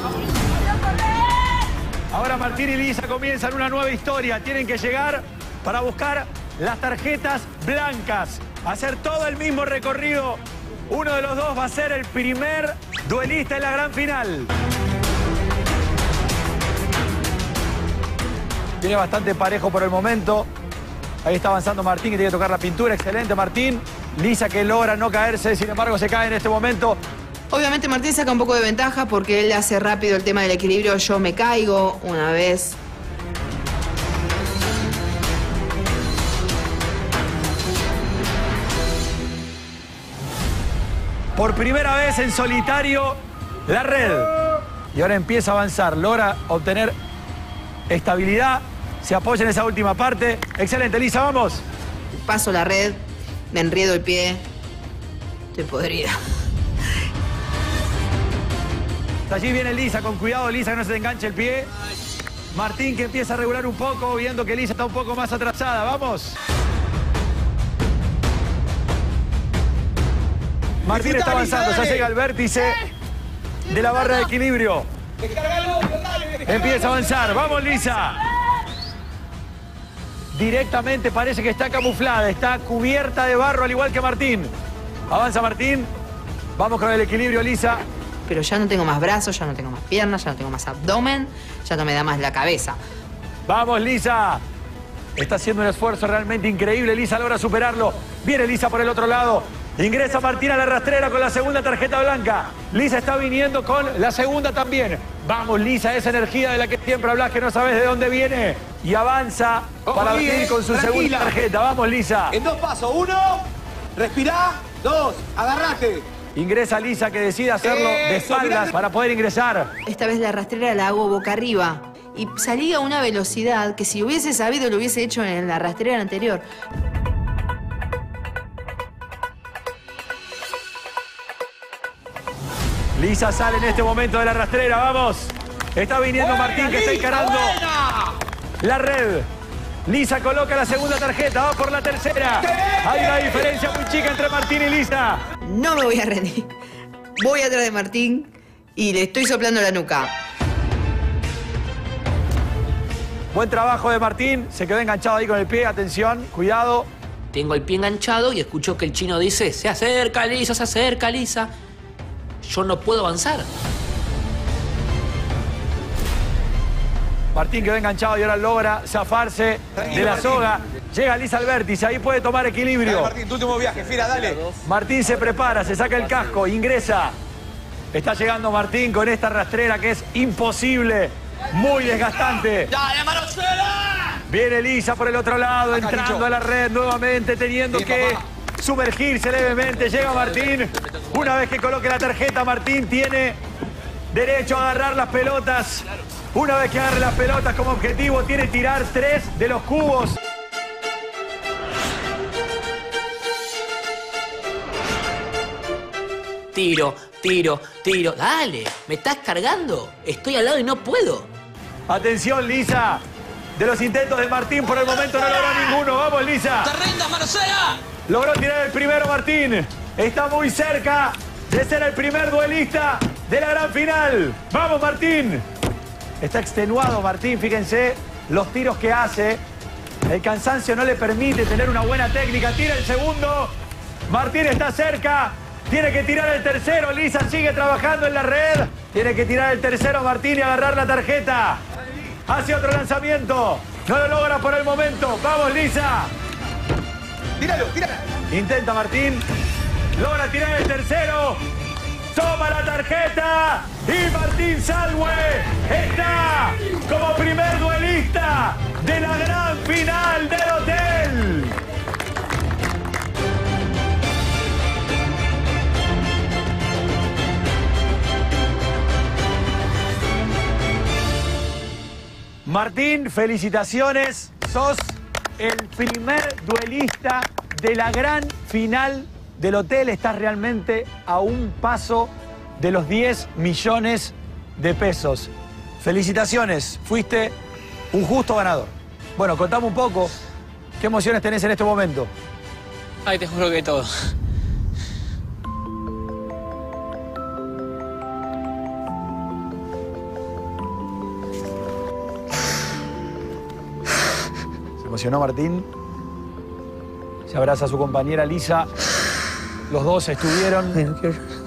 Ahora Martín y Lisa comienzan una nueva historia. Tienen que llegar para buscar las tarjetas blancas. Hacer todo el mismo recorrido. Uno de los dos va a ser el primer duelista en la gran final. Tiene bastante parejo por el momento. Ahí está avanzando Martín, que tiene que tocar la pintura. Excelente, Martín. Lisa, que logra no caerse, sin embargo se cae en este momento. Obviamente Martín saca un poco de ventaja porque él hace rápido el tema del equilibrio. Yo me caigo una vez. Por primera vez en solitario, la red. Y ahora empieza a avanzar. Logra obtener estabilidad. Se apoya en esa última parte. Excelente, Lisa, vamos. Paso la red, me enriedo el pie. Estoy podrida. Allí viene Lisa, con cuidado, Lisa, que no se te enganche el pie. Martín, que empieza a regular un poco, viendo que Lisa está un poco más atrasada. ¡Vamos! Martín está avanzando, ya llega al vértice de la barra de equilibrio. Empieza a avanzar. ¡Vamos, Lisa! Directamente parece que está camuflada, está cubierta de barro, al igual que Martín. Avanza Martín. Vamos con el equilibrio, Lisa. Pero ya no tengo más brazos, ya no tengo más piernas, ya no tengo más abdomen, ya no me da más la cabeza. ¡Vamos, Lisa! Está haciendo un esfuerzo realmente increíble. Lisa logra superarlo. Viene Lisa por el otro lado. Ingresa Martín a la rastrera con la segunda tarjeta blanca. Lisa está viniendo con la segunda también. Vamos, Lisa, esa energía de la que siempre hablas, que no sabes de dónde viene. Y avanza Oh, para bien, venir con su tranquila. segunda tarjeta. Vamos, Lisa. En dos pasos. Uno, respirá. Dos, agarrate. Ingresa Lisa, que decide hacerlo de Eso, espaldas mirá. para poder ingresar. Esta vez la rastrera la hago boca arriba. Y salí a una velocidad que si hubiese sabido lo hubiese hecho en la rastrera anterior. Lisa sale en este momento de la rastrera. Vamos. Está viniendo Buena, Martín, que está Lisa, encarando buena. la red. Lisa coloca la segunda tarjeta. Va por la tercera. Hay una diferencia muy chica entre Martín y Lisa. No me voy a rendir. Voy atrás de Martín y le estoy soplando la nuca. Buen trabajo de Martín. Se quedó enganchado ahí con el pie. Atención, cuidado. Tengo el pie enganchado y escucho que el chino dice, se acerca Lisa, se acerca Lisa. Yo no puedo avanzar. Martín quedó enganchado y ahora logra zafarse de la soga. Llega Lisa al vértice, ahí puede tomar equilibrio. Dale, Martín, tu último viaje, Fiera, dale. Martín se prepara, se saca el casco, ingresa. Está llegando Martín con esta rastrera que es imposible, muy desgastante. ¡Dale, Marcela! Viene Lisa por el otro lado, Acá, entrando Chicho. a la red nuevamente, teniendo Sí, que papá. sumergirse levemente. Llega Martín. Una vez que coloque la tarjeta, Martín tiene derecho a agarrar las pelotas. Una vez que agarre las pelotas como objetivo, tiene tirar tres de los cubos. Tiro, tiro, tiro. Dale, ¿me estás cargando? Estoy al lado y no puedo. Atención, Lisa. De los intentos de Martín, por el momento no logró ninguno. Vamos, Lisa. ¡Te rindas, Marcela! Logró tirar el primero Martín. Está muy cerca de ser el primer duelista de la gran final. ¡Vamos, Martín! Está extenuado Martín, fíjense los tiros que hace. El cansancio no le permite tener una buena técnica. Tira el segundo. Martín está cerca. Tiene que tirar el tercero. Lisa sigue trabajando en la red. Tiene que tirar el tercero Martín y agarrar la tarjeta. Hace otro lanzamiento. No lo logra por el momento. ¡Vamos, Lisa! Tíralo, tíralo. Intenta Martín. Logra tirar el tercero. Toma la tarjeta. Y Martín Salwe está como primer duelista de la gran final del hotel. Martín, felicitaciones. Sos el primer duelista de la gran final del hotel. Estás realmente a un paso de los diez millones de pesos. Felicitaciones, fuiste un justo ganador. Bueno, contame un poco, ¿qué emociones tenés en este momento? Ay, te juro que todo. Se emocionó Martín. Se abraza a su compañera Lisa. Los dos estuvieron...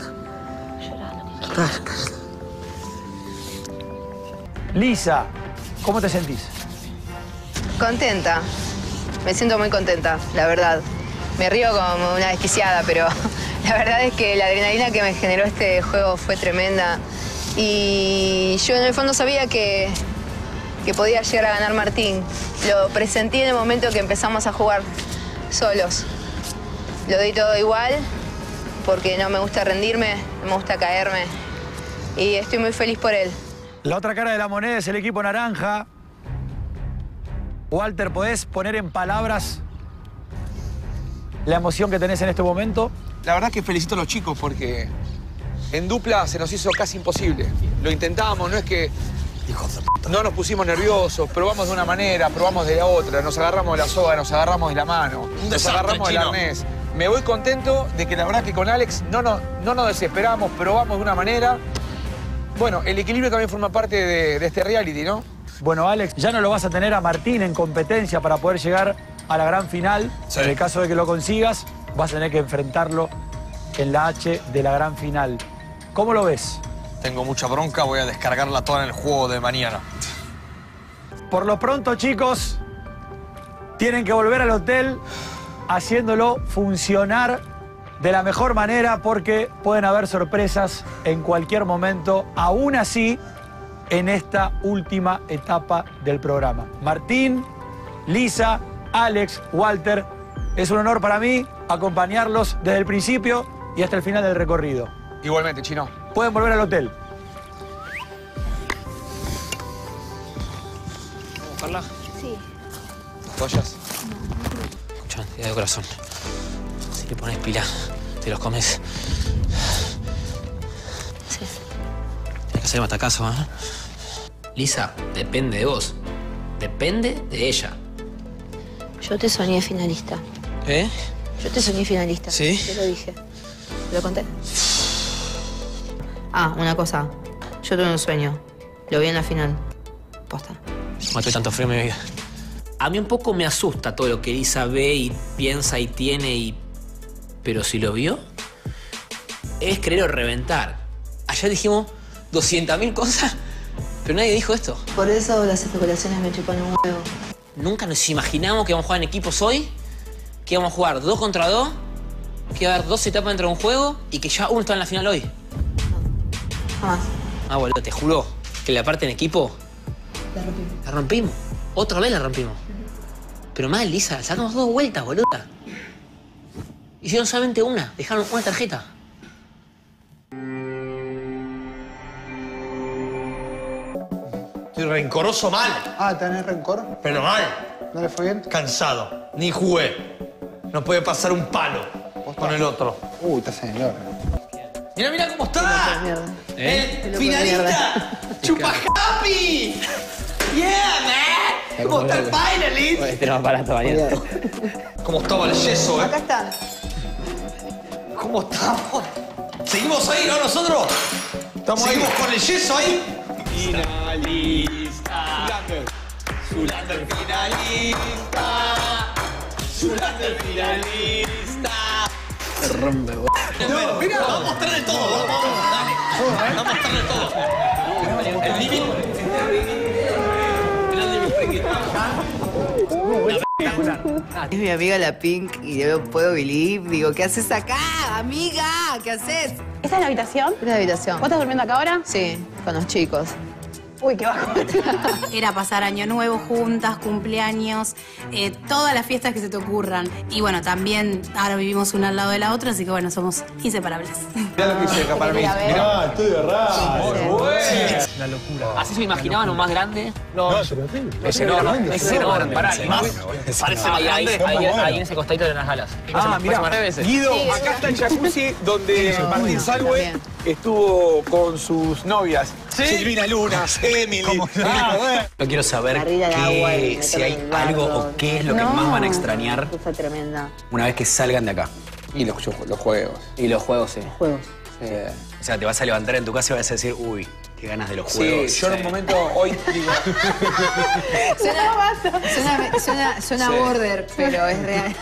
Lisa, ¿cómo te sentís? Contenta. Me siento muy contenta, la verdad. Me río como una desquiciada, pero la verdad es que la adrenalina que me generó este juego fue tremenda. Y yo en el fondo sabía que, que podía llegar a ganar Martín. Lo presentí en el momento que empezamos a jugar solos. Lo di todo igual, porque no me gusta rendirme, no me gusta caerme. Y estoy muy feliz por él. La otra cara de la moneda es el equipo naranja. Walter, ¿podés poner en palabras la emoción que tenés en este momento? La verdad que felicito a los chicos porque en dupla se nos hizo casi imposible. Lo intentamos, no es que no nos pusimos nerviosos, probamos de una manera, probamos de la otra, nos agarramos de la soga, nos agarramos de la mano, nos desastre, agarramos del Chino. arnés. Me voy contento de que la verdad que con Alex no nos, no nos desesperamos, probamos de una manera. Bueno, el equilibrio también forma parte de, de este reality, ¿no? Bueno, Alex, ya no lo vas a tener a Martín en competencia para poder llegar a la gran final. Sí. En el caso de que lo consigas, vas a tener que enfrentarlo en la H de la gran final. ¿Cómo lo ves? Tengo mucha bronca, voy a descargarla toda en el juego de mañana. Por lo pronto, chicos, tienen que volver al hotel haciéndolo funcionar de la mejor manera porque pueden haber sorpresas en cualquier momento, aún así, en esta última etapa del programa. Martín, Lisa, Alex, Walter, es un honor para mí acompañarlos desde el principio y hasta el final del recorrido. Igualmente, Chino. Pueden volver al hotel. ¿Vamos a buscarla? Sí. ¿Las toallas? Escuchame, idea de corazón. Si le pones pila, te los comes. Sí. Tienes que hacer un batacazo, ¿eh? Lisa, depende de vos. Depende de ella. Yo te soñé finalista. ¿Eh? Yo te soñé finalista. ¿Sí? Te lo dije. ¿Te lo conté? Ah, una cosa. Yo tuve un sueño. Lo vi en la final. Posta. No tuve tanto frío en mi vida. A mí un poco me asusta todo lo que Lisa ve y piensa y tiene y... Pero si lo vio, es querer reventar. Ayer dijimos doscientas mil cosas, pero Pero nadie dijo esto. Por eso las especulaciones me chupan un huevo. Nunca nos imaginamos que íbamos a jugar en equipos hoy, que íbamos a jugar dos contra dos, que iba a haber dos etapas dentro de un juego y que ya uno está en la final hoy. Jamás. Ah, boludo, te juro que la parte en equipo La rompimos. la rompimos. Otra vez la rompimos. Pero mal, Lisa, sacamos dos vueltas, boluda. Hicieron solamente una, dejaron una tarjeta. Estoy rencoroso mal. Ah, ¿tenés rencor? Pero mal. ¿No le fue bien? Cansado. Ni jugué. No puede pasar un palo con el otro. Uy, estás en el horno. Mira, mira cómo está. ¿Eh? El finalista. Chupa Happy. Yeah, man. ¿Cómo está el finalist? Este no va para esto mañana. ¿Cómo estaba el yeso, eh? Acá están. ¿Cómo estamos? ¿Seguimos ahí, no, nosotros? ¿Estamos ¿Seguimos ahí? con el yeso ahí? Finalista. Zulander finalista. Zulander finalista. Se rompe, boludo. No, mira, vamos a mostrarle todo, vamos, vamos, dale. Vamos a mostrarle todo. El living. Es mi amiga la Pink y yo no puedo believe. Digo, ¿qué haces acá, amiga? ¿Qué haces? ¿Esta es la habitación? Esta es la habitación. ¿Vos estás durmiendo acá ahora? Sí, con los chicos. Uy, qué bajo. Era pasar año nuevo juntas, cumpleaños, eh, todas las fiestas que se te ocurran. Y bueno, también ahora vivimos una al lado de la otra, así que bueno, somos inseparables. Mirá lo que hice acá para mí. Mirá, estoy de raro. Una locura. ¿Así se imaginaban un más grande? No, es enorme. Es enorme. Es enorme. Pará, y más. Parece más Ahí, ahí, grande. ahí, ahí en ese costadito de las alas. Ah, mirá, Guido, acá está el jacuzzi donde Martín Salwe estuvo con sus novias. Silvina Luna, Emily. Yo quiero saber Arriba de agua y qué, si meterlo hay en el barro, algo todo. o qué es lo que No. más van a extrañar Cosa tremenda. una vez que salgan de acá. Y los, los juegos. Y los juegos, sí. Juegos. O sea, te vas a levantar en tu casa y vas a decir, uy, qué ganas de los Sí, juegos. yo en un momento hoy digo. Suena, suena, suena, suena Sí. border, pero es real.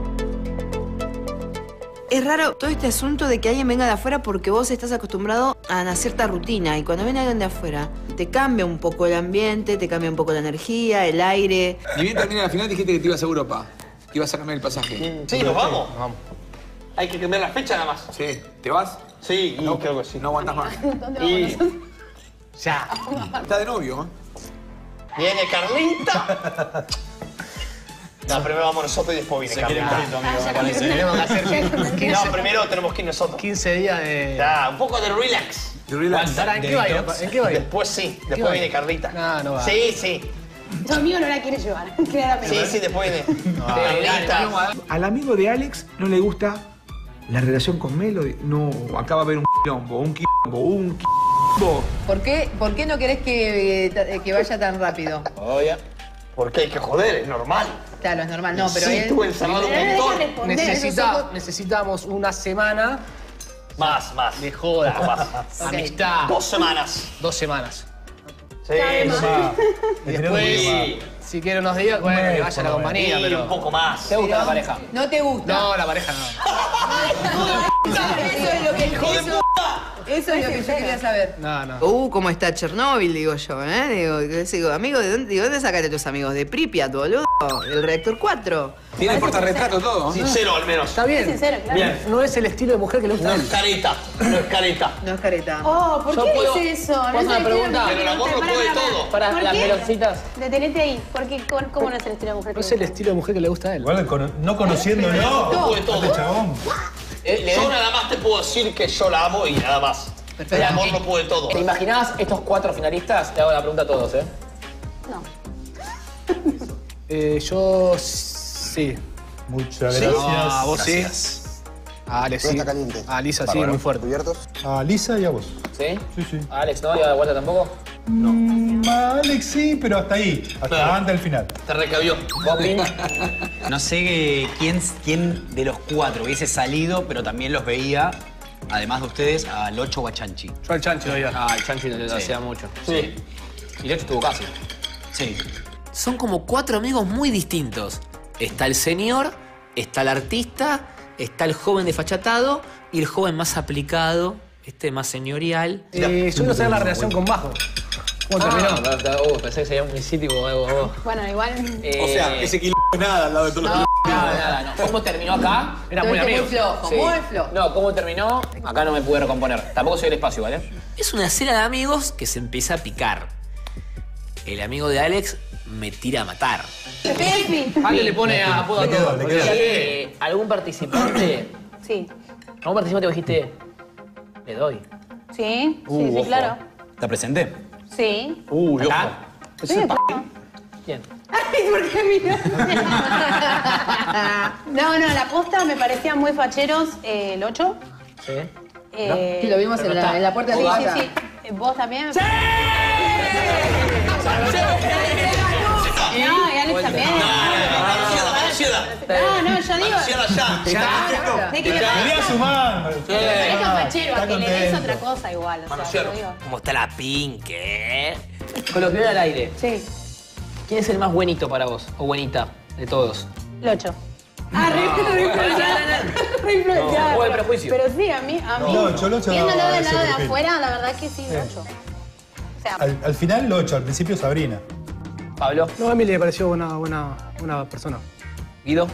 Es raro todo este asunto de que alguien venga de afuera porque vos estás acostumbrado a una cierta rutina y cuando viene alguien de afuera te cambia un poco el ambiente, te cambia un poco la energía, el aire. Ni bien termina la final dijiste que te ibas a Europa. Que ibas a cambiar el pasaje. Sí, nos vamos. Vamos. Hay que cambiar la fecha nada más. Sí. ¿Te vas? Sí, No, creo que sí. No aguantas más. ¿Dónde Y... vamos? Ya. Está de novio, ¿eh? Viene Carlita. No, primero vamos nosotros y después viene Carlita. Tenemos que hacer No, primero tenemos que ir nosotros. quince días de... Ya, un poco de relax. De relax. ¿Sara, ¿en qué va a ir? ¿En qué va a ir? Después sí, ¿Qué después va a viene ir? Carlita. No, no va. Sí, sí. Tu amigo no la quiere llevar, claramente. Sí, sí, después viene. Carlita. Al amigo de Alex no le gusta la relación con Melody. No, acá va a haber un quilombo, un quilombo, un quilombo. ¿Por qué, ¿Por qué no querés que, eh, que vaya tan rápido? Oye. Porque hay que joder, es normal. Claro, es normal. No, pero sí, él... estuve encerrado un Pero él deja montón. responder, Necesita, esos ojos- necesitamos una semana Más, más. de joda. Un poco más. Ok. Amistad. Dos semanas. Dos semanas. Sí, sí. Y después, Sí. si quiere unos días, bueno, que vaya a la compañía, Sí, pero... un poco más. ¿Te gusta la pareja? No te gusta. No, la pareja no. Eso es lo que... Eso, eso es lo que yo quería saber. No, no. Uh, cómo está Chernóbil, digo yo, ¿eh? Digo, que- digo, amigo, ¿de dónde, digo, ¿dónde sacaste tus amigos? De Pripyat, boludo. El reactor cuatro. Tiene el portarretrato todo. Sincero, al menos. Está bien. sincero, claro. Bien. No es el estilo de mujer que le gusta No a es él. careta. No es careta. No es careta. Oh, ¿por Yo qué puedo- dice eso? ¿puedo No hacer una es el estilo de pregunta? mujer Pero que el le amor gusta. lo puede Pará, pará, todo. Para ¿Por las qué? meloncitas. Detenete ahí, porque con- ¿cómo no es el estilo de mujer que No le es el gusta? estilo de mujer que le gusta a él. Igual cono- no conociéndolo. Lo puede todo. Este chabón. Yo nada más te puedo decir que yo la amo y nada más. El amor lo puede todo. ¿Te imaginabas estos cuatro finalistas? Te hago la pregunta a todos, ¿eh? No. Eh, yo sí. Muchas Sí. gracias. Ah, vos sí. Gracias. A Alex sí. Está caliente. A Lisa sí, Bárbaro. muy fuerte. ¿Cubiertos? A Lisa y a vos. ¿Sí? Sí, sí. ¿A Alex no? ¿Y a la vuelta tampoco? Mm, a Alex sí, pero hasta ahí. Hasta Claro. antes del final. Te recabió. No sé quién, quién de los cuatro hubiese salido, pero también los veía, además de ustedes, al ocho o a Chanchi. Yo al chancho lo veía. Ah, el Chanchi lo Sí. hacía mucho. Sí. Y de hecho estuvo casi. Sí. Son como cuatro amigos muy distintos. Está el señor, está el artista, está el joven desfachatado y el joven más aplicado, este más señorial. Eh, yo quiero saber la relación con Bajo. ¿Cómo terminó? Ah, uh, pensé que sería un sitio o algo. Bueno, igual. Eh, O sea, ese kilo es nada al lado de todos los No, nada, nada, no. ¿Cómo terminó acá? Era muy Estuviste amigo. muy flojo, muy flojo. No, ¿cómo terminó? Acá no me pude recomponer. Tampoco soy el espacio, ¿vale? Es una cena de amigos que se empieza a picar. El amigo de Alex me tira a matar. Ale le pone a apodo a Le quedó, todo. le quedó. Eh, ¿Algún participante? Sí. ¿Algún participante vos dijiste? Le doy. Sí, Uh, sí, sí, ojo. claro. ¿Te presenté? Sí. Uy, ojo. ¿Acá? Sí, acá. ¿Quién? Ay, ¿por qué miró? No, no, la posta me parecían muy facheros eh, el ocho. Sí. Eh, Sí, lo vimos en la, en la puerta de Sí, la sí, casa. sí. Eh, ¿Vos también? ¡Sí! No, y Alex también. No, no, yo digo. ya. Claro, de que me Venía sumando. parezca fachero, a Está que le des contento. otra cosa igual. O sea, lo digo. ¿Cómo está la Pink, eh? Con los pies al aire. Sí. ¿Quién es el más buenito para vos? O buenita de todos. El ocho. Ah, re, re influenciada. Re influenciada. No, hubo el pero- prejuicio. Pero sí, a mí, a mí. No, el ocho, el ocho Viéndolo no, del ese lado de perfil. afuera, la verdad que sí, el ocho. O sea, Al, al final, el ocho, al principio Sabrina. Pablo. No, a mí le pareció buena, buena, buena persona. Guido.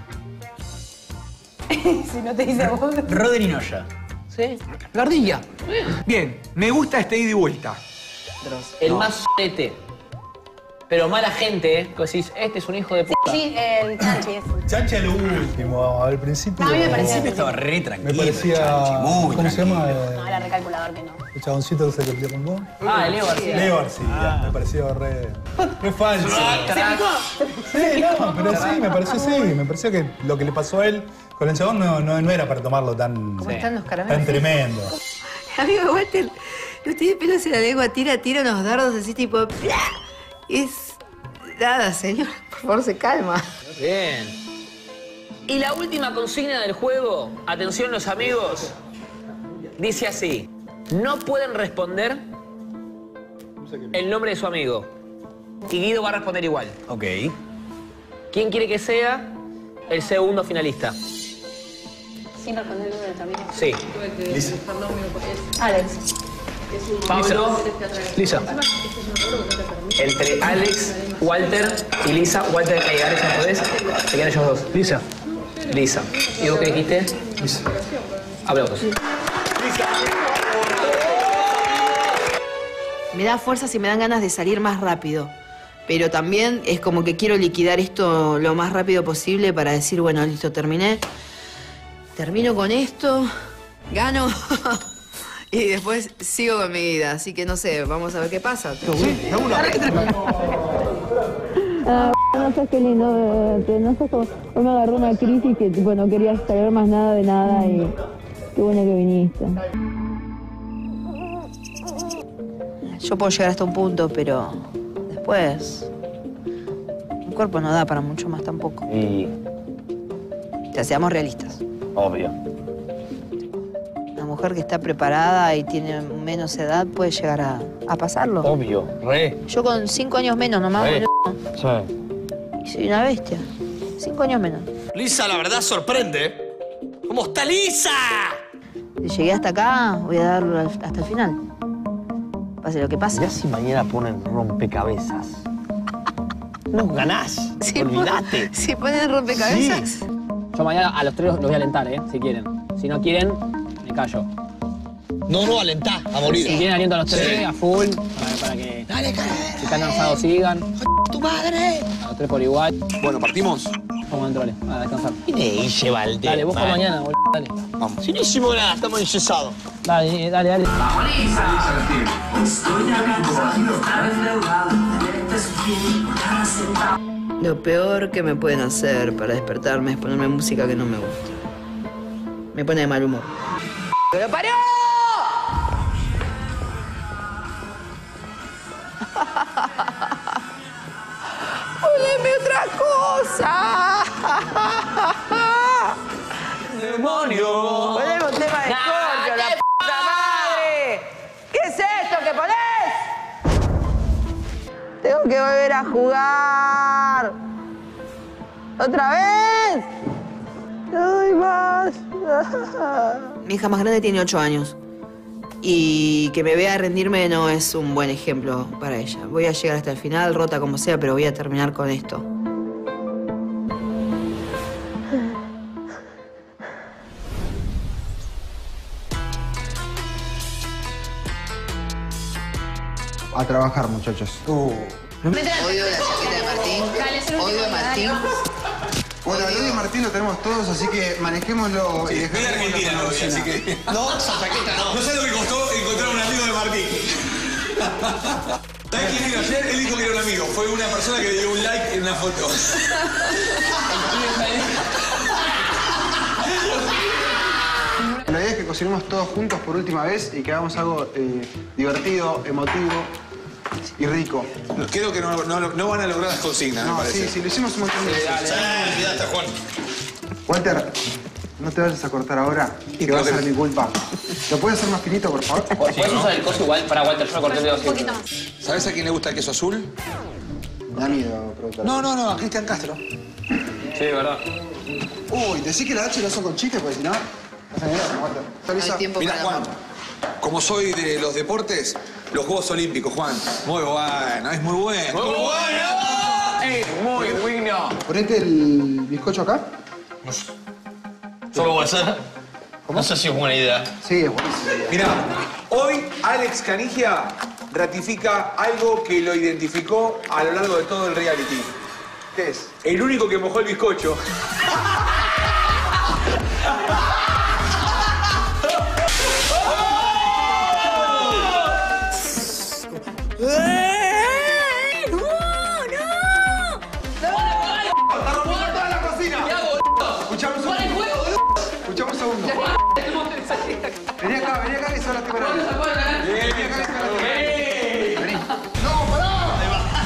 si no te dice vos. Rodri Noya. Sí. Gardilla. Bien, me gusta este ida y vuelta. El más solete. Pero mala gente, ¿eh? Que decís, este es un hijo de Sí, puta. sí, el Chanchi es. Chancha lo último, al principio. A mí me parecía. Siempre estaba re tranquilo. Me parecía. Chanchi, muy ¿Cómo se llama? No, era recalculador que no. El chaboncito que se le con vos. Ah, Leo García. Leo García, me pareció re. re falso. Sí, no, pero sí, me pareció sí. Me pareció que lo que le pasó a él con el chabón no, no, no era para tomarlo tan. ¿Cómo están los caramelos? tan tremendo. Amigo Walter, no tiene pelos en la lengua, tira, tira unos dardos así tipo. ¡plá! Es. Nada, señor. Por favor, se calma. Bien. Y la última consigna del juego, atención los amigos, dice así. No pueden responder el nombre de su amigo. Y Guido va a responder igual. Ok. ¿Quién quiere que sea el segundo finalista? Sin responder el nombre de tu amigo. Sí. Lisa. Alex. Pablo. Lisa. Entre Alex, Walter y Lisa. Walter y Alex, ¿no podés? Se quedan ellos dos. Lisa. Lisa. ¿Y vos qué dijiste? Lisa. Aplausos. Me da fuerzas y me dan ganas de salir más rápido. Pero también es como que quiero liquidar esto lo más rápido posible para decir, bueno, listo, terminé. Termino con esto, gano y después sigo con mi vida. Así que no sé, vamos a ver qué pasa. Sí, de una. Ah, no sé qué lindo, eh, no sé cómo, hoy me agarró una crisis que tipo no quería saber más nada de nada y qué bueno que viniste. Yo puedo llegar hasta un punto, pero después mi cuerpo no da para mucho más tampoco. Y... O sea, seamos realistas. Obvio. Una mujer que está preparada y tiene menos edad puede llegar a, a pasarlo. Obvio. Re. Yo con cinco años menos nomás, Re. boludo. Sí. Y soy una bestia. Cinco años menos. Lisa, la verdad, sorprende. ¿Cómo está Lisa? Si llegué hasta acá, voy a darlo al- hasta el final. Pase lo que pase. Ya si mañana ponen rompecabezas. No ganás. Si Olvídate. pon- Si ponen rompecabezas. Yo mañana a los tres los voy a alentar, ¿eh? Si quieren. Si no quieren, me callo. No, no, alentá, a morir. Si quieren, aliento a los tres, Sí. a full, para, para que Dale, si están cansados sigan. tu madre. A los tres por igual. Bueno, partimos. Vamos adentro, dale, a descansar. Y lleva el Dale, vos para mañana, boludo, dale. Vamos. Si no hicimos nada, estamos enyesados. Dale, dale, dale. Lo peor que me pueden hacer para despertarme es ponerme música que no me gusta. Me pone de mal humor. ¡Pero paró! ¡Poneme otra cosa! ¡Demonio! ¡Poneme un tema de Scorpio, la puta madre! ¿Qué es esto que ponés? Tengo que volver a jugar. ¿Otra vez? No doy más. Mi hija más grande tiene ocho años. Y que me vea rendirme no es un buen ejemplo para ella. Voy a llegar hasta el final, rota como sea, pero voy a terminar con esto. A trabajar, muchachos. Uh. Odio la chaqueta de Martín. Odio a Martín. Bueno, el odio a Martín lo tenemos todos, así que manejémoslo y Estoy de Argentina, no, así que... No, esa chaqueta no. No sé lo que costó encontrar un amigo de Martín. ¿Sabes quién vino ayer? Él dijo que era un amigo. Fue una persona que le dio un like en una foto. La idea es que cocinemos todos juntos por última vez y que hagamos algo eh, divertido, emotivo y rico. Creo que no, no, no van a lograr las consignas, no, me parece. Sí, sí, lo hicimos un montón de veces. Dale, dale, olvidate, Juan. Walter, no te vayas a cortar ahora, que va a ser mi culpa. ¿Lo puedes hacer más finito, por favor? ¿Puedes usar el coso igual para Walter? Yo lo corté el dedo así. ¿Sabes a quién le gusta el queso azul? Daniel, productor. No, no, no, a Cristian Castro. Sí, verdad. Uy, decí que la H no son con chistes, porque si no... Mira, Juan, como soy de los deportes, los Juegos Olímpicos, Juan. Muy bueno, es muy bueno. ¡Muy bueno! ¡Es muy bueno! ¿Ponete el bizcocho acá? No sé. ¿Solo voy a hacer? No sé si es buena idea. Sí, es buenísimo. Mirá, hoy Alex Canigia ratifica algo que lo identificó a lo largo de todo el reality. ¿Qué es? El único que mojó el bizcocho. Vení acá, vení acá que se va a lastimar. Vení acá que se va a lastimar. Vení. ¡No, pará!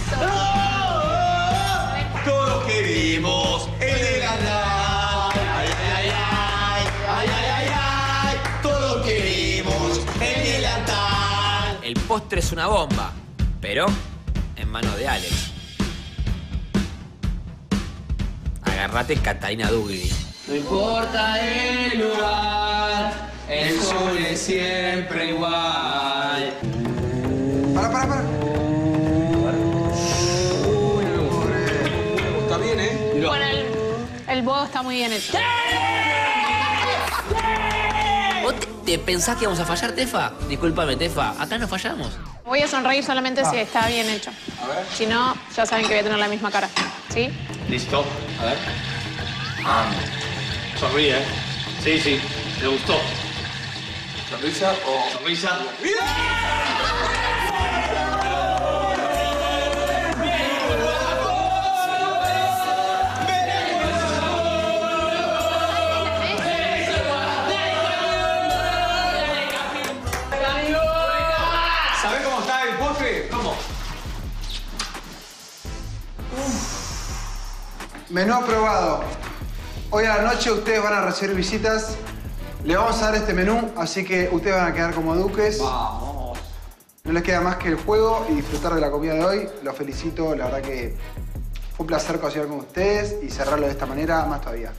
¡No! Todos queremos el delantal. Ay, ay, ay, ay, ay, ay, ay. Todos queremos el delantal. El postre es una bomba, pero en manos de Alex. Agárrate, Catalina Dugli. No importa el lugar, el sol es siempre igual. Para, para, para. Está bien, ¿eh? Bueno, el, el bodo está muy bien hecho. ¿Vos te, te pensás que íbamos a fallar, Tefa? Discúlpame, Tefa. Acá no fallamos. Voy a sonreír solamente si está bien hecho. A ver. Si no, ya saben que voy a tener la misma cara. ¿Sí? Listo. A ver. Ah. Sonríe, ¿eh? Sí, sí. ¿Le gustó? ¿Sonrisa o...? Sonrisa. ¿Sabés cómo está el postre? ¿Cómo? Menú aprobado. Hoy a la noche ustedes van a recibir visitas. Le vamos a dar este menú, así que ustedes van a quedar como duques. Vamos. No les queda más que el juego y disfrutar de la comida de hoy. Los felicito, la verdad que fue un placer cocinar con ustedes y cerrarlo de esta manera, más todavía.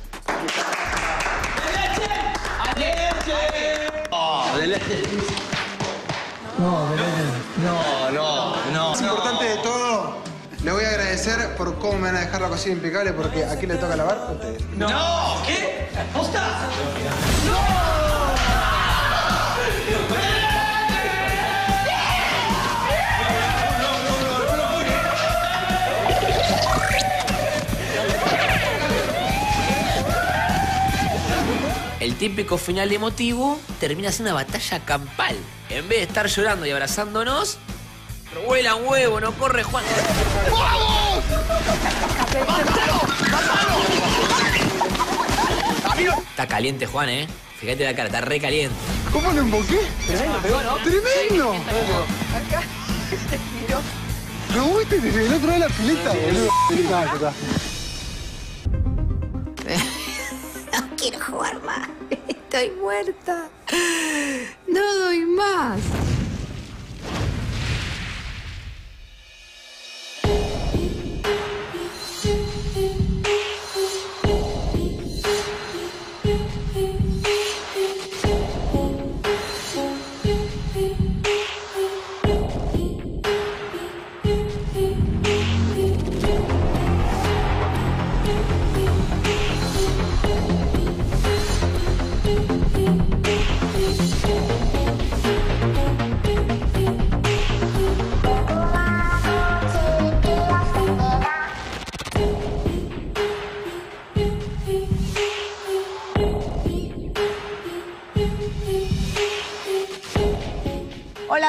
Oh, de leche. No, de leche. No, no, no. Lo más importante de todo, le voy a agradecer por cómo me van a dejar la cocina impecable, porque aquí le toca lavar a ustedes. No. no. ¿Qué? ¿Posta? El típico final emotivo termina siendo una batalla campal. En vez de estar llorando y abrazándonos, vuelan huevo, no corre Juan. ¡Vamos! ¡Mátalo! ¡Mátalo! Está caliente Juan, ¿eh? Fíjate la cara, está re caliente. ¿Cómo lo emboqué? Tremendo, pegó, ¿no? ¡Tremendo! Acá. Lo viste desde el otro lado de la pileta, boludo. No quiero jugar más. Estoy muerta. No doy más.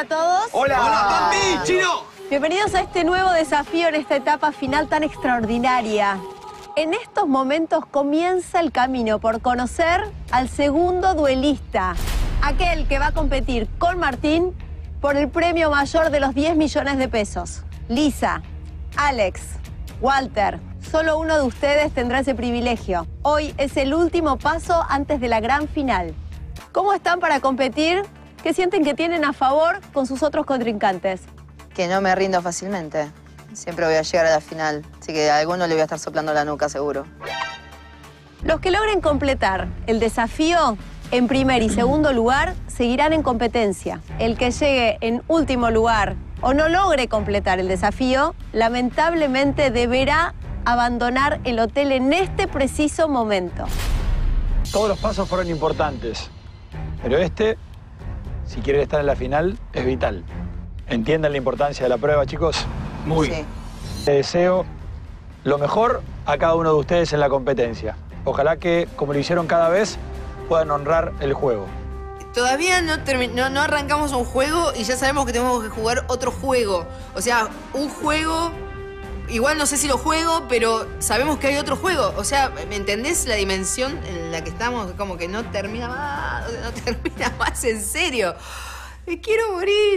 a todos. ¡Hola! ¡Hola, Pampi! ¡Chino! Bienvenidos a este nuevo desafío en esta etapa final tan extraordinaria. En estos momentos comienza el camino por conocer al segundo duelista, aquel que va a competir con Martín por el premio mayor de los diez millones de pesos. Lisa, Alex, Walter, solo uno de ustedes tendrá ese privilegio. Hoy es el último paso antes de la gran final. ¿Cómo están para competir? ¿Qué sienten que tienen a favor con sus otros contrincantes? Que no me rindo fácilmente. Siempre voy a llegar a la final, así que a alguno le voy a estar soplando la nuca seguro. Los que logren completar el desafío en primer y segundo lugar seguirán en competencia. El que llegue en último lugar o no logre completar el desafío, lamentablemente deberá abandonar el hotel en este preciso momento. Todos los pasos fueron importantes, pero este, si quieren estar en la final, es vital. ¿Entienden la importancia de la prueba, chicos? Muy. Sí. Les deseo lo mejor a cada uno de ustedes en la competencia. Ojalá que, como lo hicieron cada vez, puedan honrar el juego. Todavía no, no, no arrancamos un juego y ya sabemos que tenemos que jugar otro juego. O sea, un juego, igual no sé si lo juego, pero sabemos que hay otro juego. O sea, ¿me entendés la dimensión en la que estamos? Como que no termina más, no termina más, en serio. Me quiero morir.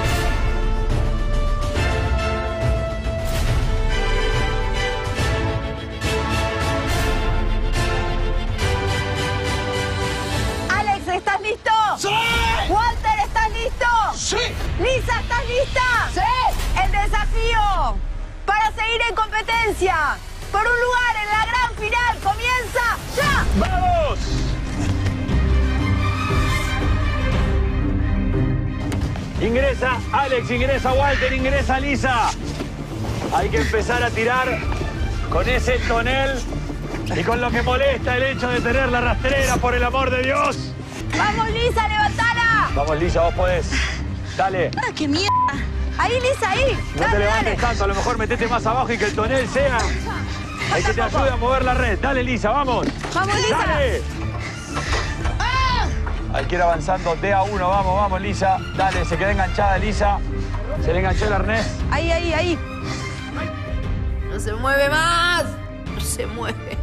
¿Estás listo? ¡Sí! Walter, ¿estás listo? ¡Sí! Lisa, ¿estás lista? ¡Sí! El desafío para seguir en competencia por un lugar en la gran final comienza ya. ¡Vamos! Ingresa Alex, ingresa Walter, ingresa Lisa. Hay que empezar a tirar con ese tonel y con lo que molesta el hecho de tener la rastrera, por el amor de Dios. ¡Vamos, Lisa, levantala! Vamos, Lisa, vos podés. Dale. ¡Ah, qué mierda! Ahí, Lisa, ahí. No dale, te levantes dale. tanto, a lo mejor metete más abajo y que el tonel sea el que te ayude a mover la red. Dale, Lisa, vamos. ¡Vamos, Lisa! ¡Dale! Hay que ir avanzando de a uno. Vamos, vamos, Lisa. Dale, se queda enganchada, Lisa. Se le enganchó el arnés. Ahí, ahí, ahí. No se mueve más. No se mueve.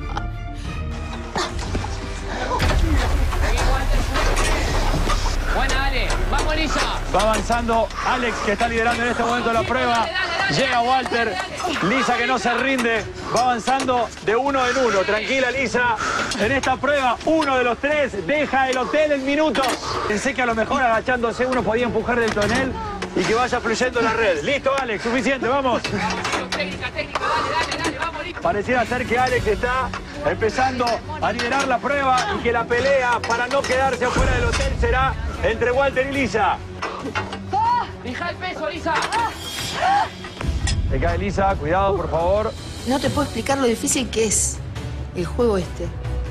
Buena, Ale. Vamos, Lisa. Va avanzando Alex, que está liderando en este momento la prueba. Llega Walter. Lisa, que no se rinde. Va avanzando de uno en uno. Tranquila, Lisa. En esta prueba, uno de los tres deja el hotel en minutos. Pensé que a lo mejor agachándose uno podía empujar del tonel y que vaya fluyendo la red. Listo, Alex. Suficiente. Vamos. Técnica, técnica. Dale, dale, dale. Vamos, Lisa. Pareciera ser que Alex está empezando a liderar la prueba y que la pelea para no quedarse afuera del hotel será entre Walter y Lisa. Fija el peso, Lisa. Se cae Lisa, cuidado, por favor. No te puedo explicar lo difícil que es el juego este.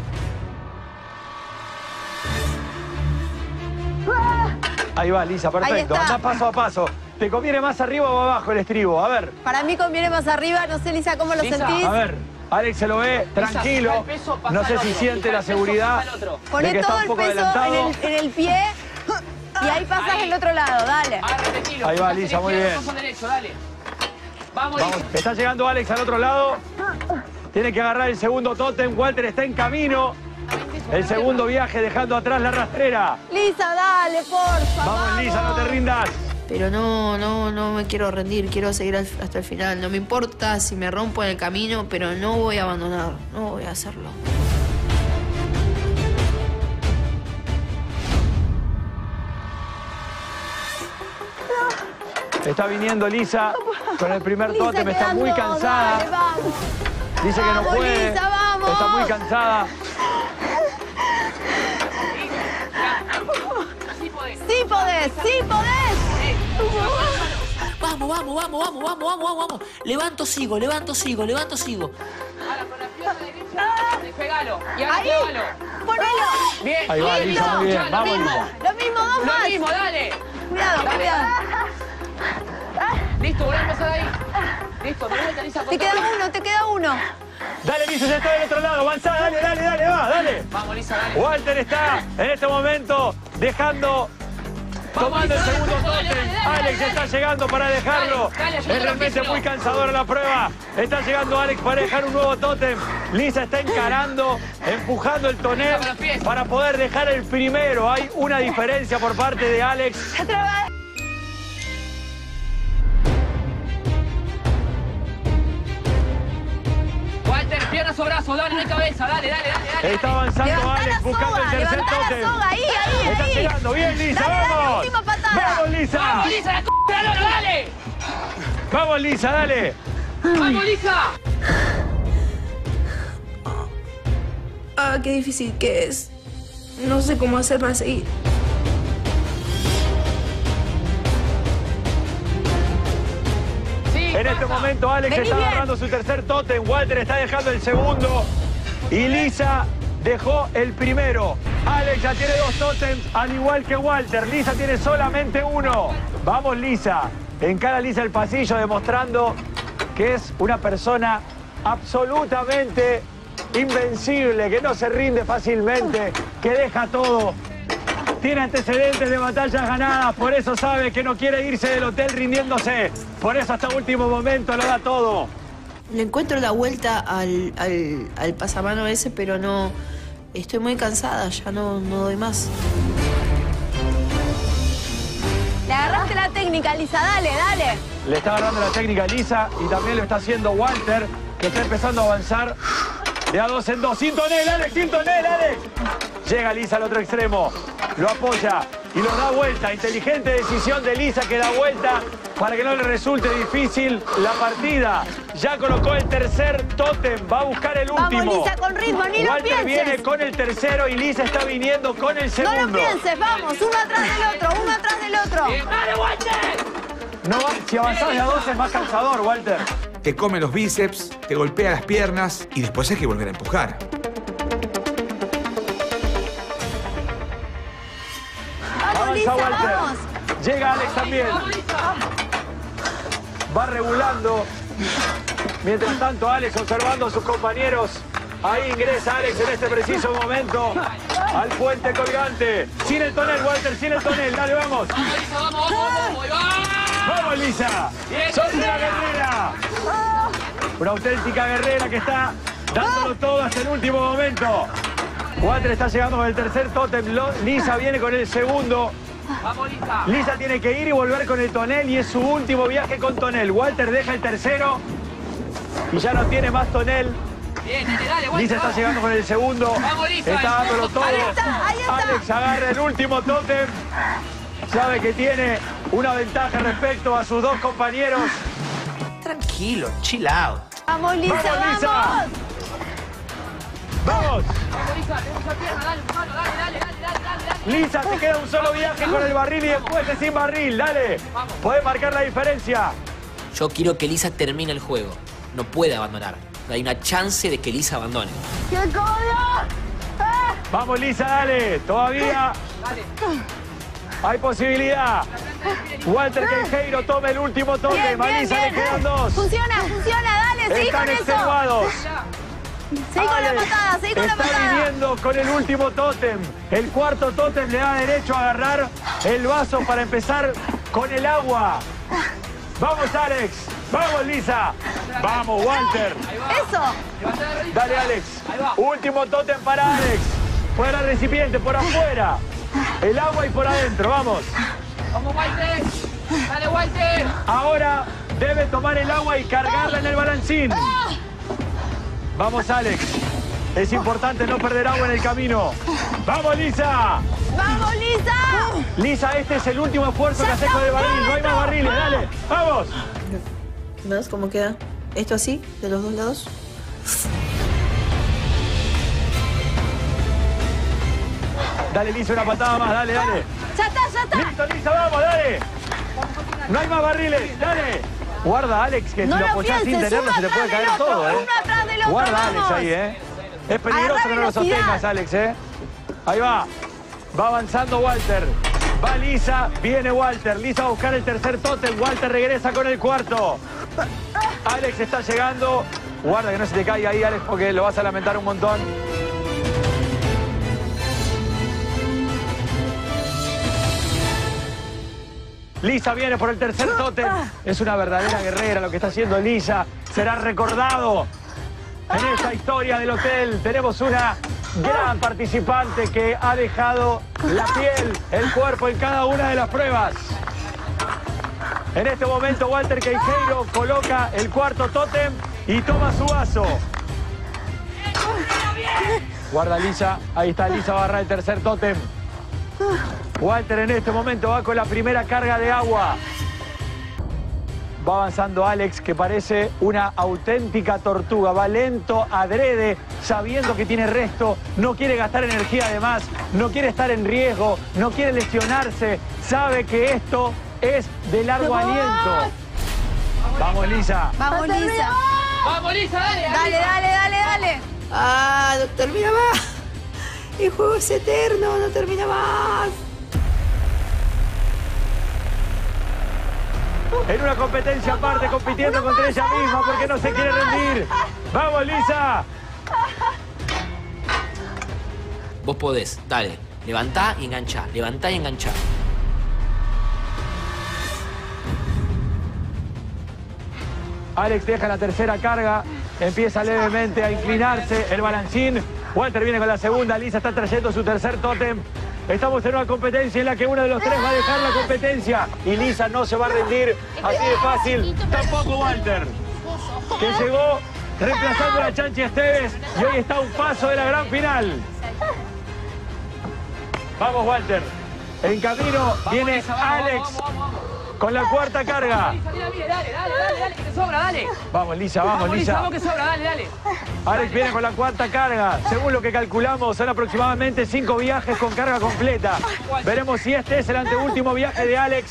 Ahí va, Lisa, perfecto. Ahí está. Andá paso a paso. ¿Te conviene más arriba o abajo el estribo? A ver. Para mí conviene más arriba. No sé, Lisa, ¿cómo lo Lisa, sentís? A ver, Alex se lo ve tranquilo. fija el peso, pasa No sé al si otro. siente Fija la el peso, seguridad pasa al otro. de Poné que está todo un el poco peso adelantado. en el, en el pie y ahí pasas Ahí. del otro lado. Dale. Ahora repetilo. Ahí va, Fijas Lisa, el muy izquierdo, bien. paso al derecho, dale. Vamos, Vamos, Lisa. está llegando Alex al otro lado. Tiene que agarrar el segundo tótem. Walter está en camino. El segundo viaje dejando atrás la rastrera. Lisa, dale, porfa. Vamos, Lisa, no te rindas. Pero no, no, no me quiero rendir, quiero seguir al- hasta el final. No me importa si me rompo en el camino, pero no voy a abandonar, no voy a hacerlo. Está viniendo Lisa con el primer Lisa, tótem. Está muy quedando, cansada. dale, vamos. Dice que no Vamos, puede. Lisa, vamos. Está muy cansada. Sí podés, sí podés. Vamos, vamos, vamos, vamos, vamos, vamos, vamos. Levanto, sigo, levanto, sigo, levanto, sigo. Ahora con la pierna derecha, despegalo. Y ahora Ahí, clávalo. ponelo. Bien. Ahí va, listo. Lisa, muy bien. Ya, Vamos, lo mismo. Lisa. Lo mismo, dos Lo más. mismo, dale. Cuidado, Dale. cuidado. Listo, volví a empezar ahí. Listo, me vuelta, Lisa. Te queda uno, te queda uno. Dale, Lisa, ya está del otro lado. Avanzá, dale, dale, dale, va, dale. Vamos, Lisa, dale. Walter está en este momento dejando tomando el segundo tótem. Alex está llegando para dejarlo. Es realmente muy cansadora la prueba. Está llegando Alex para dejar un nuevo tótem. Lisa está encarando, empujando el tonel para poder dejar el primero. Hay una diferencia por parte de Alex. Walter, piernas o brazos, dale, no hay cabeza, dale, dale, dale, dale. Está avanzando Levantá Alex la buscando soga, el tercer levantá la tótem. soga, ahí, ahí, Está ahí. llegando, bien Lisa, Dale, dale, vamos. última patada. Vamos Lisa. ¡Vamos, Lisa, la c*** de la lora, dale! Vamos Lisa, dale. ¡Vamos, Lisa! Ah, qué difícil que es. No sé cómo hacer para seguir. En este momento Alex Vení está bien. agarrando su tercer tótem, Walter está dejando el segundo y Lisa dejó el primero. Alex ya tiene dos tótems, al igual que Walter. Lisa tiene solamente uno. Vamos Lisa. Encara Lisa el pasillo demostrando que es una persona absolutamente invencible, que no se rinde fácilmente, que deja todo. Tiene antecedentes de batallas ganadas, por eso sabe que no quiere irse del hotel rindiéndose. Por eso hasta último momento lo da todo. Le encuentro la vuelta al, al, al pasamano ese, pero no... Estoy muy cansada, ya no, no doy más. Le agarraste la técnica, Lisa, dale, dale. Le está agarrando la técnica a Lisa y también lo está haciendo Walter, que está empezando a avanzar de a dos en dos. Sin tonel, Alex, sin tonel, Alex. Llega Lisa al otro extremo, lo apoya y lo da vuelta. Inteligente decisión de Lisa que da vuelta para que no le resulte difícil la partida. Ya colocó el tercer tótem, va a buscar el último. Vamos, Lisa, con ritmo, ni lo Walter pienses. viene con el tercero y Lisa está viniendo con el segundo. No lo pienses, vamos, uno atrás del otro, uno atrás del otro. ¡Dale, Walter! No, si avanzás de a dos es más cansador, Walter. Te come los bíceps, te golpea las piernas y después hay que volver a empujar. Vamos, Lisa, Avanza Walter. vamos. Llega Alex también. Va regulando. Mientras tanto, Alex observando a sus compañeros. Ahí ingresa Alex en este preciso momento al puente colgante. Sin el tonel, Walter, sin el tonel. Dale, vamos. ¡Vamos, Lisa, vamos, vamos, vamos! ¡Vamos! ¡Vamos, Lisa! ¡Sos una guerrera! Una auténtica guerrera que está dándolo todo hasta el último momento. Walter está llegando con el tercer tótem. Lo- Lisa viene con el segundo. ¡Vamos, Lisa! Lisa tiene que ir y volver con el tonel y es su último viaje con tonel. Walter deja el tercero y ya no tiene más tonel. Bien, dale, dale, Walter, Lisa está vamos. llegando con el segundo. Vamos, Lisa. Está dándolo todo. Ahí está, ahí está. Alex agarra el último tótem. Sabe que tiene una ventaja respecto a sus dos compañeros. Tranquilo, chill out. Vamos, Lisa, ¡Vamos, Lisa! vamos. ¡Vamos! Vamos, Lisa, tenemos la pierna, dale, hermano, dale, dale, dale, dale, dale, dale. Lisa, te queda un solo viaje con el barril y después de sin barril. Dale. Podés marcar la diferencia. Yo quiero que Lisa termine el juego. No puede abandonar. No hay una chance de que Lisa abandone. ¡Qué coño! Vamos, Lisa, dale. Todavía hay posibilidad. Walter Queijeiro toma el último toque. Bien, A bien, Lisa bien. le quedan dos. Funciona, funciona, dale, seguí Están con eso. extenuados. Seguí con la Alex patada, seguí con la está patada. viviendo con el último tótem. El cuarto tótem le da derecho a agarrar el vaso para empezar con el agua. Vamos, Alex. Vamos, Lisa. Vamos, Walter. Eso. Dale, Alex. Último tótem para Alex. Fuera el recipiente, por afuera. El agua y por adentro, vamos. ¡Vamos, Walter! ¡Dale, Walter! Ahora debe tomar el agua y cargarla en el balancín. Vamos, Alex. Es importante no perder agua en el camino. ¡Vamos, Lisa! ¡Vamos, Lisa! Lisa, este es el último esfuerzo que haces con el barril. No hay más barriles, dale. ¡Vamos! ¿Ves cómo queda? ¿Esto así? ¿De los dos lados? Dale, Lisa, una patada más, dale, dale. Ya está, ya está. Listo, Lisa, vamos, dale. No hay más barriles, dale. Guarda, Alex, que No si lo lo apoyás sin pienses, tenerlo uno se te puede atrás caer del otro, todo, ¿eh? uno atrás del otro, Guarda, Alex, vamos. ahí, ¿eh? Es peligroso Agarrá que no lo velocidad. sostengas, Alex, ¿eh? Ahí va. Va avanzando Walter. Va Lisa, viene Walter. Lisa va a buscar el tercer tótem. Walter regresa con el cuarto. Alex está llegando. Guarda que no se te caiga ahí, Alex, porque lo vas a lamentar un montón. Lisa viene por el tercer tótem. Es una verdadera guerrera lo que está haciendo Lisa. Será recordado en esta historia del hotel. Tenemos una gran participante que ha dejado la piel, el cuerpo en cada una de las pruebas. En este momento Walter Queijeiro coloca el cuarto tótem y toma su vaso. Guarda Lisa, ahí está Lisa Barra, el tercer tótem. Walter en este momento va con la primera carga de agua. Va avanzando Alex, que parece una auténtica tortuga. Va lento, adrede, sabiendo que tiene resto. No quiere gastar energía de más. No quiere estar en riesgo. No quiere lesionarse. Sabe que esto es de largo aliento. Vamos, Lisa. Vamos, Lisa. Vamos, Lisa, dale. Dale, dale, dale, dale. Ah, no termina más. El juego es eterno, no termina más. En una competencia aparte, compitiendo contra ella misma porque no se quiere rendir. ¡Vamos, Lisa! Vos podés, dale. Levantá y enganchá, levantá y enganchá. Alex deja la tercera carga, empieza levemente a inclinarse el balancín. Walter viene con la segunda, Lisa está trayendo su tercer tótem. Estamos en una competencia en la que uno de los tres va a dejar la competencia. Y Lisa no se va a rendir así de fácil. Tampoco Walter, que llegó reemplazando a Chanchi Esteves y hoy está a un paso de la gran final. Vamos, Walter. En camino viene Alex con la cuarta carga. Dale, dale, dale, dale, que te sobra, dale. Vamos, Lisa, vamos, Vamos, Lisa. Vamos, que sobra, dale, dale. Alex viene con la cuarta carga. Según lo que calculamos, son aproximadamente cinco viajes con carga completa. Veremos si este es el anteúltimo viaje de Alex.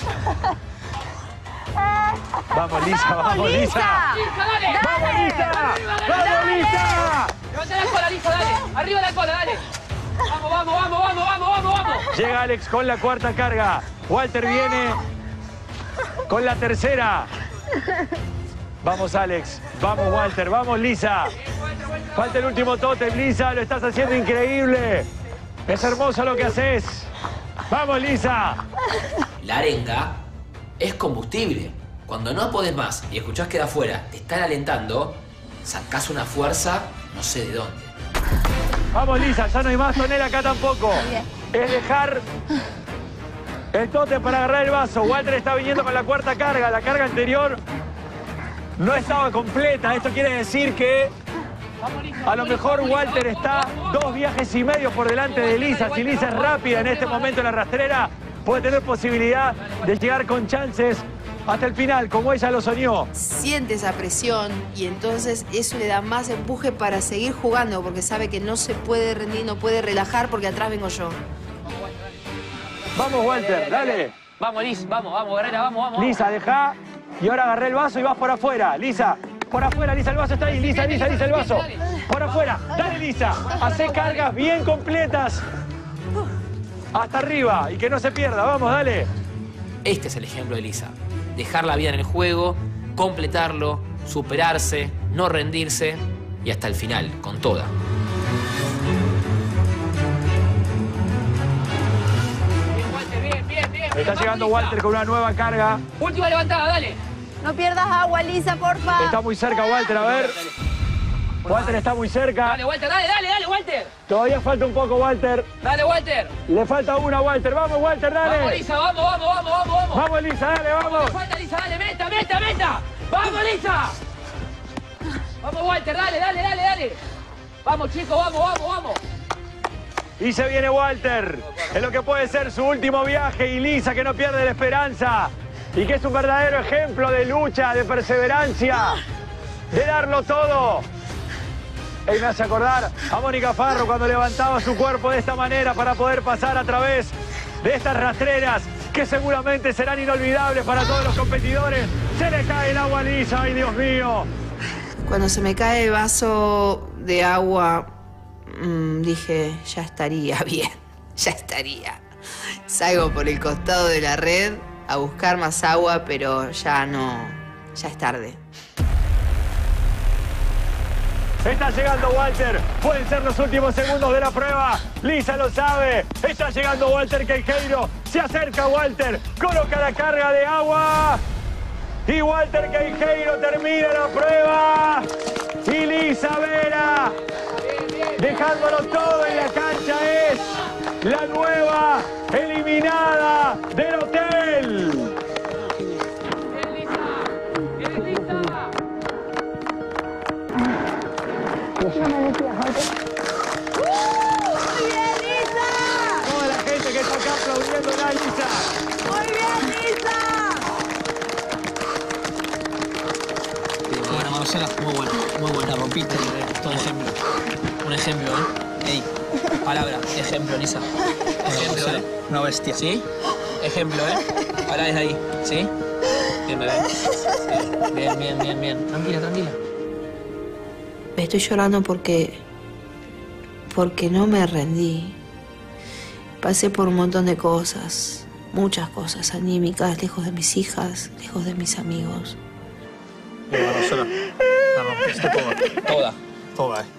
Vamos, Lisa, vamos, Lisa. dale. ¡Vamos, Lisa! ¡Vamos, Lisa! Levanta la cola, Lisa, dale. Arriba la cola, dale. Vamos, vamos, vamos, vamos, vamos, vamos, vamos. Llega Alex con la cuarta carga. Walter viene con la tercera. Vamos, Alex. Vamos, Walter. Vamos, Lisa. Falta el último tótem, Lisa. Lo estás haciendo increíble. Es hermoso lo que haces. Vamos, Lisa. La arenga es combustible. Cuando no podés más y escuchás que de afuera te están alentando, sacás una fuerza no sé de dónde. Vamos, Lisa. Ya no hay más tonel acá tampoco. Es dejar el tótem para agarrar el vaso. Walter está viniendo con la cuarta carga. La carga anterior no estaba completa. Esto quiere decir que a lo mejor Walter está dos viajes y medio por delante de Lisa. Si Lisa es rápida en este momento en la rastrera, puede tener posibilidad de llegar con chances hasta el final, como ella lo soñó. Siente esa presión y entonces eso le da más empuje para seguir jugando porque sabe que no se puede rendir, no puede relajar porque atrás vengo yo. Vamos, Walter, dale. Vamos, Liz, vamos, vamos, Guerrera, vamos, vamos. Lisa, deja. Y ahora agarré el vaso y vas por afuera. Lisa, por afuera, Lisa, el vaso está ahí. Lisa, Lisa, Lisa, el vaso. Por afuera. Dale, Lisa. Hacé cargas bien completas. Hasta arriba y que no se pierda. Vamos, dale. Este es el ejemplo de Lisa. Dejar la vida en el juego, completarlo, superarse, no rendirse y hasta el final, con toda. Está llegando Walter con una nueva carga. Última levantada, dale. No pierdas agua, Lisa, porfa. Está muy cerca Walter, a ver. Walter está muy cerca. Dale, Walter, dale, dale, dale, Walter. Todavía falta un poco, Walter. Dale, Walter. Le falta una, Walter. Vamos, Walter, dale. Vamos, Lisa, vamos, vamos, vamos, vamos, vamos. Vamos, Lisa, dale, vamos. Me falta, Lisa, dale, meta, meta, meta. Vamos, Lisa. Vamos, Walter, dale, dale, dale, dale. Vamos, chicos, vamos, vamos, vamos. Y se viene Walter, en lo que puede ser su último viaje, y Lisa, que no pierde la esperanza y que es un verdadero ejemplo de lucha, de perseverancia, de darlo todo. Él me hace acordar a Mónica Farro cuando levantaba su cuerpo de esta manera para poder pasar a través de estas rastreras que seguramente serán inolvidables para todos los competidores. Se le cae el agua a Lisa, ¡ay, Dios mío! Cuando se me cae el vaso de agua, mmm, dije, ya estaría bien, ya estaría. Salgo por el costado de la red a buscar más agua, pero ya no, ya es tarde. Está llegando Walter, pueden ser los últimos segundos de la prueba. Lisa lo sabe, está llegando Walter Queijeiro. Se acerca Walter, coloca la carga de agua. Y Walter Queijeiro termina la prueba. Y Lisa Vera, dejándolo todo en la cancha, es la nueva eliminada del hotel. ¡Muy bien, Lisa! Toda la gente que está acá aplaudiendo a Lisa. ¡Muy bien, Lisa! Bueno, Marcela, muy buena, muy buena, rompiste todo ejemplo. Un ejemplo, ¿eh? Ey, palabra, ejemplo, Lisa. Ejemplo, ¿eh? Una bestia. ¿Sí? Ejemplo, ¿eh? Ahora desde ahí, ¿sí? Bien, bebé. Bien, bien, bien, bien. Tranquila, tranquila. Me estoy llorando porque... porque no me rendí. Pasé por un montón de cosas, muchas cosas anímicas, lejos de mis hijas, lejos de mis amigos. Marcela, la rompiste toda. Toda. Toda, eh.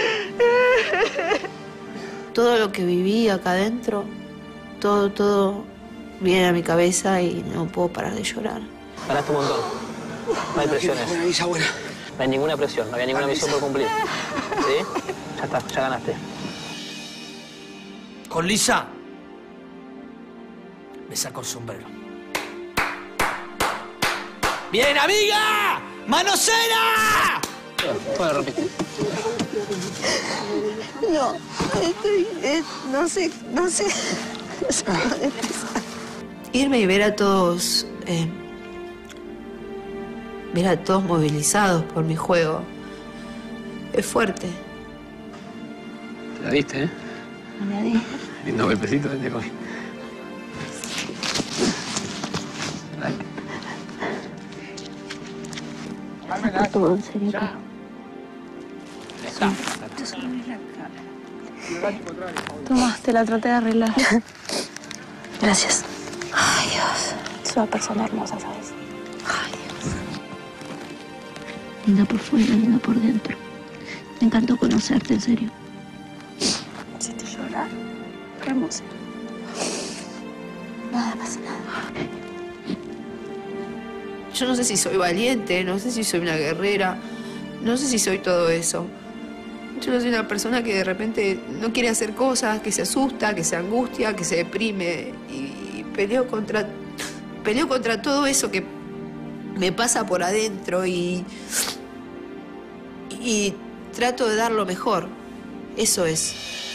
Todo lo que viví acá adentro, todo, todo viene a mi cabeza y no puedo parar de llorar. Ganaste un montón. No hay presiones. Buena, Lisa, buena. No hay ninguna presión, no había ninguna misión por cumplir. ¿Sí? Ya está, ya ganaste. Con Lisa, me saco el sombrero. ¡Bien, amiga! ¡Manosera! Bueno, repite. No, estoy, eh, no sé, no sé. Irme y ver a todos, eh, ver a todos movilizados por mi juego, es fuerte. Te la diste, ¿eh? Me la di. Lindo golpecito, te cogí. Todo en serio, Caro. Está. Tomás, te la traté de arreglar. Gracias. Ay, Dios. Es una persona hermosa, ¿sabes? Ay, Dios. Linda por fuera, linda por dentro. Me encantó conocerte, en serio. Hiciste llorar. Qué hermosa. Nada pasa nada. Yo no sé si soy valiente, no sé si soy una guerrera, no sé si soy todo eso. Yo soy una persona que de repente no quiere hacer cosas, que se asusta, que se angustia, que se deprime y peleo contra, peleo contra todo eso que me pasa por adentro y, y trato de dar lo mejor. Eso es.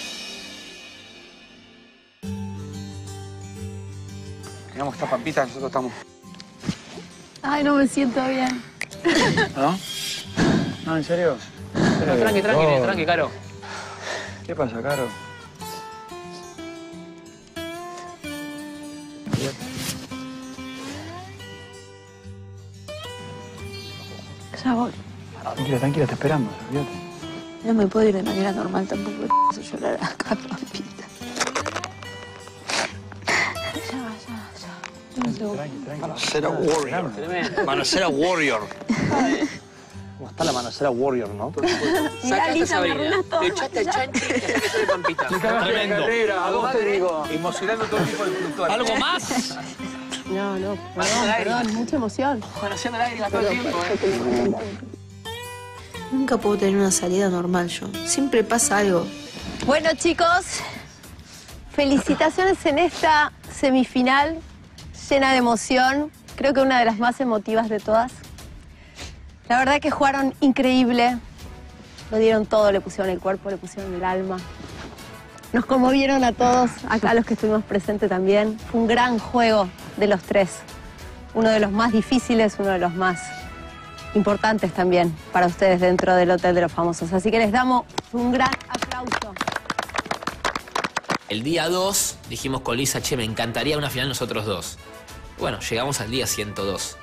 Quedamos esta papita, nosotros estamos. Ay, no me siento bien. ¿No? No, ¿en serio? No, tranqui, tranqui, Oh. tranqui, Caro. ¿Qué pasa, Caro? Ya voy. Tranquila, tranquila, te esperamos, olvídate. No me puedo ir de manera normal tampoco. Hace llorar acá, papita. Ya, ya, ya. No sé. Manocera Warrior. Manocera Warrior. ¿Cómo está la Manocera Warrior, no? Mirá, Lisa, me arruinas todo. Le echaste al chanchi y hasta que soy Pampita. Tremendo. A vos te digo. Emocionando todo tipo de productores. ¿Algo más? No, no, Manoseando perdón, lágrimas. perdón, mucha emoción. Manoseando lágrimas todo el tiempo, ¿eh? Nunca puedo tener una salida normal yo. Siempre pasa algo. Bueno, chicos, felicitaciones en esta semifinal llena de emoción. Creo que una de las más emotivas de todas. La verdad que jugaron increíble. Lo dieron todo, le pusieron el cuerpo, le pusieron el alma. Nos conmovieron a todos, acá los que estuvimos presentes también. Fue un gran juego de los tres. Uno de los más difíciles, uno de los más importantes también para ustedes dentro del Hotel de los Famosos. Así que les damos un gran aplauso. El día dos dijimos con Lisa, che, me encantaría una final nosotros dos. Bueno, llegamos al día ciento dos.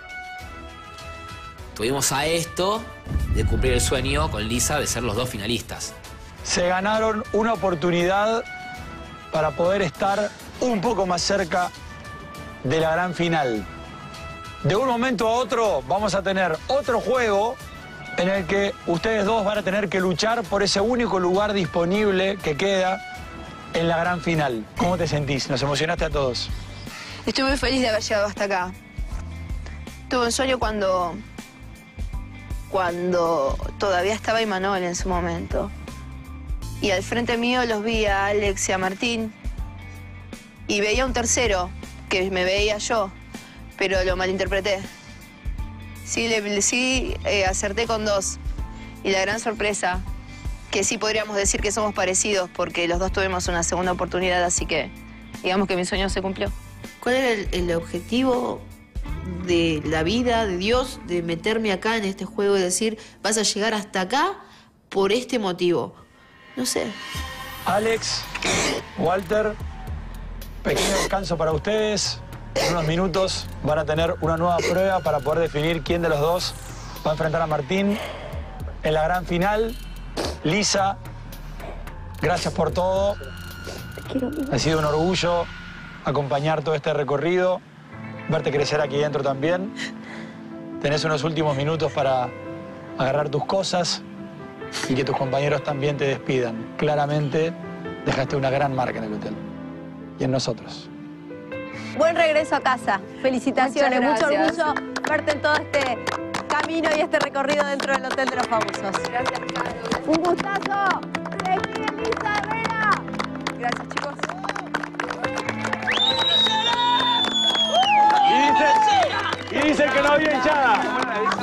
Tuvimos a esto de cumplir el sueño con Lisa de ser los dos finalistas. Se ganaron una oportunidad para poder estar un poco más cerca de la gran final. De un momento a otro vamos a tener otro juego en el que ustedes dos van a tener que luchar por ese único lugar disponible que queda en la gran final. ¿Cómo te sentís? Nos emocionaste a todos. Estoy muy feliz de haber llegado hasta acá. Tuve un sueño cuando... cuando todavía estaba Imanol en su momento. Y al frente mío los vi a Alex y a Martín. Y veía un tercero, que me veía yo, pero lo malinterpreté. Sí, le, sí eh, acerté con dos. Y la gran sorpresa, que sí podríamos decir que somos parecidos, porque los dos tuvimos una segunda oportunidad, así que digamos que mi sueño se cumplió. ¿Cuál era el, el objetivo de la vida, de Dios, de meterme acá en este juego y decir, vas a llegar hasta acá por este motivo? No sé. Alex, Walter, pequeño descanso para ustedes. En unos minutos van a tener una nueva prueba para poder definir quién de los dos va a enfrentar a Martín en la gran final. Lisa, gracias por todo. Ha sido un orgullo acompañar todo este recorrido, verte crecer aquí dentro también. Tenés unos últimos minutos para agarrar tus cosas y que tus compañeros también te despidan. Claramente dejaste una gran marca en el hotel y en nosotros. Buen regreso a casa. Felicitaciones. Muchas Mucho gracias. orgullo verte en todo este camino y este recorrido dentro del Hotel de los Famosos. Gracias, Carlos. Un gustazo. Se despide Lisa Vera. Gracias, chicos. Y dicen, y dicen que no había hinchada.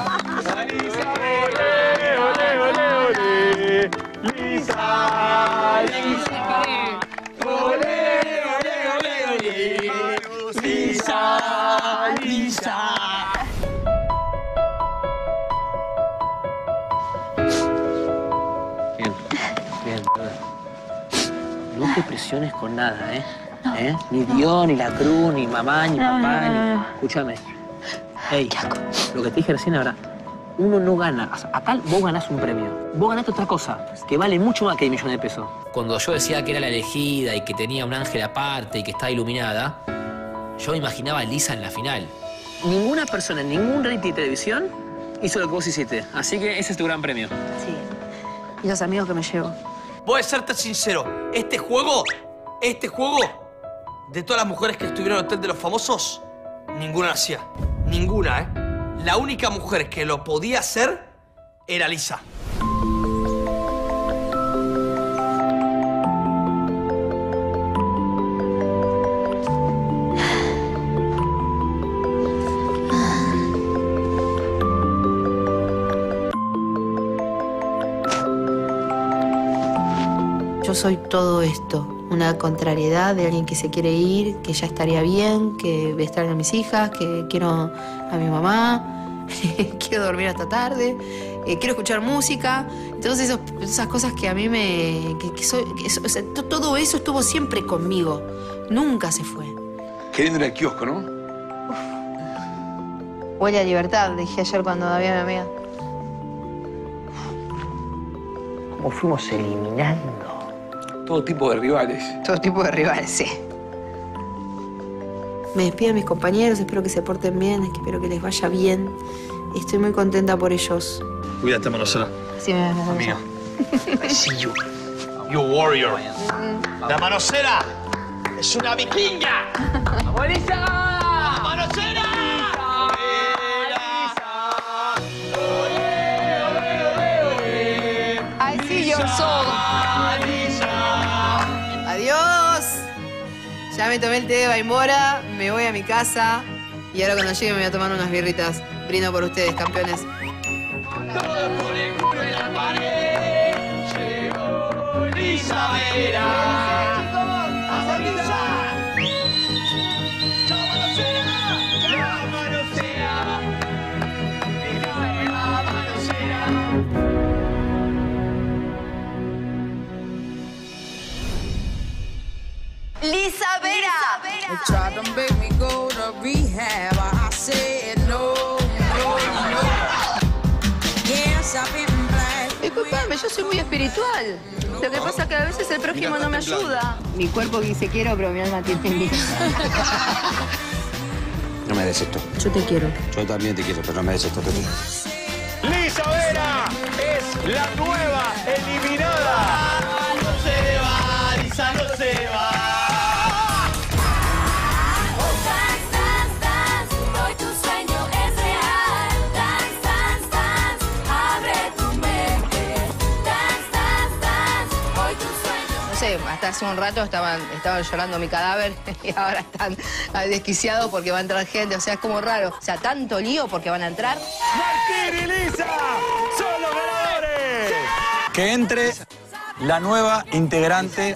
Olé, olé, olé, olé. Lisa, Lisa. Olé, olé, olé, olé. Lisa, Lisa. Bien, bien. No te presiones con nada, ¿eh? ¿Eh? Ni Dios, ni la cruz, ni mamá, ni No, papá, no, no, ni... no. Escúchame. Ey, lo que te dije recién ahora, uno no gana. O sea, acá vos ganás un premio. Vos ganaste otra cosa, que vale mucho más que diez millones de pesos. Cuando yo decía que era la elegida y que tenía un ángel aparte y que estaba iluminada, yo me imaginaba a Lisa en la final. Ninguna persona en ningún reality de televisión hizo lo que vos hiciste. Así que ese es tu gran premio. Sí. Y los amigos que me llevo. Voy a serte sincero. Este juego, este juego, de todas las mujeres que estuvieron en el Hotel de los Famosos, ninguna lo hacía. Ninguna, ¿eh? La única mujer que lo podía hacer era Lisa. Yo soy todo esto, una contrariedad de alguien que se quiere ir, que ya estaría bien, que voy a estar con mis hijas, que quiero a mi mamá, quiero dormir hasta tarde, eh, quiero escuchar música. Entonces esos, esas cosas que a mí me... Que, que soy, que eso, o sea, to- todo eso estuvo siempre conmigo, nunca se fue. Qué lindo era el kiosco, ¿no? Huele a libertad, dije ayer cuando había mi amiga. Como fuimos eliminando. Todo tipo de rivales. Todo tipo de rivales, sí. Me despido de mis compañeros, espero que se porten bien, espero que les vaya bien. Estoy muy contenta por ellos. Cuídate, Manocera. Sí, me me- Amiga. I see you. You warrior. La Manocera es una vikinga. ¡Vamos, Lisa! ¡La Manocera! I see your soul. Adiós. Ya me tomé el té de Baimora, me voy a mi casa y ahora cuando llegue me voy a tomar unas birritas. Brindo por ustedes, campeones. Lisa Vera. ¡Vamos, Lisa! ¡Chao, Manocera! ¡Chao, Manocera! ¡Viva Manocera! Lisa Vera. They tried to make me go to rehab. I said no, no, no. Yes, I've been black. Disculpame, yo soy muy espiritual. Lo que pasa es que a veces el prójimo no me ayuda. Mi cuerpo dice quiero, pero mi alma tiene envidia. No me des esto. Yo te quiero. Yo también te quiero, pero no me des esto. Lisa Vera es la nueva eliminada. No se va, Lisa no se va. sé, hasta hace un rato estaban, estaban llorando mi cadáver y ahora están desquiciados porque va a entrar gente. O sea, es como raro. O sea, tanto lío porque van a entrar. ¡Martín y Lisa son los ganadores! Que entre la nueva integrante.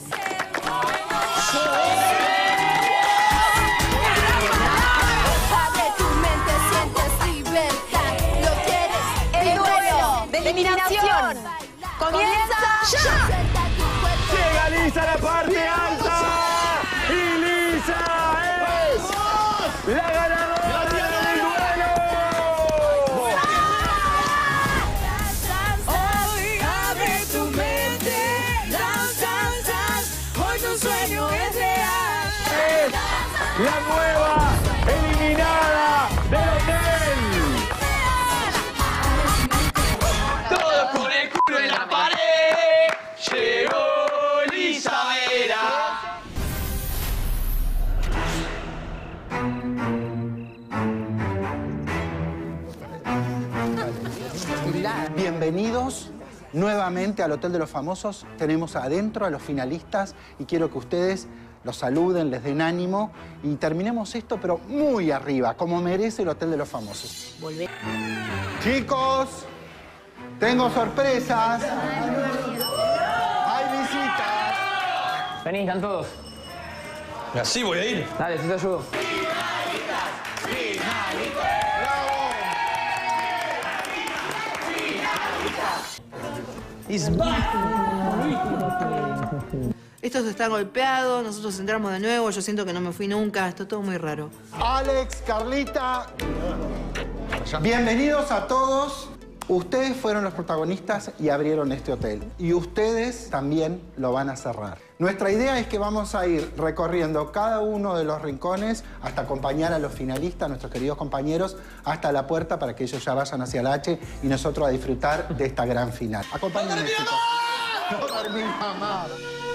Eliminación. Comienza ya. Llega Lisa a la parte alta. Y Lisa es la ganadora del duelo. Hoy abre tu mente. Dance, dance, dance. Hoy tu sueño es real. Es la nueva eliminada del hotel. Con el culo en la pared, llegó Lisa Vera. Bienvenidos nuevamente al Hotel de los Famosos. Tenemos adentro a los finalistas y quiero que ustedes los saluden, les den ánimo y terminemos esto, pero muy arriba, como merece el Hotel de los Famosos. Volvé. Chicos, tengo sorpresas. Hay visitas. Vení, están todos. Así voy a ir. Dale, si te ayudo. Estos están golpeados, nosotros entramos de nuevo, yo siento que no me fui nunca, esto todo muy raro. Alex, Carlita, bienvenidos a todos. Ustedes fueron los protagonistas y abrieron este hotel. Y ustedes también lo van a cerrar. Nuestra idea es que vamos a ir recorriendo cada uno de los rincones hasta acompañar a los finalistas, nuestros queridos compañeros, hasta la puerta para que ellos ya vayan hacia el H y nosotros a disfrutar de esta gran final. Acompáñenme, chicos. No termina más.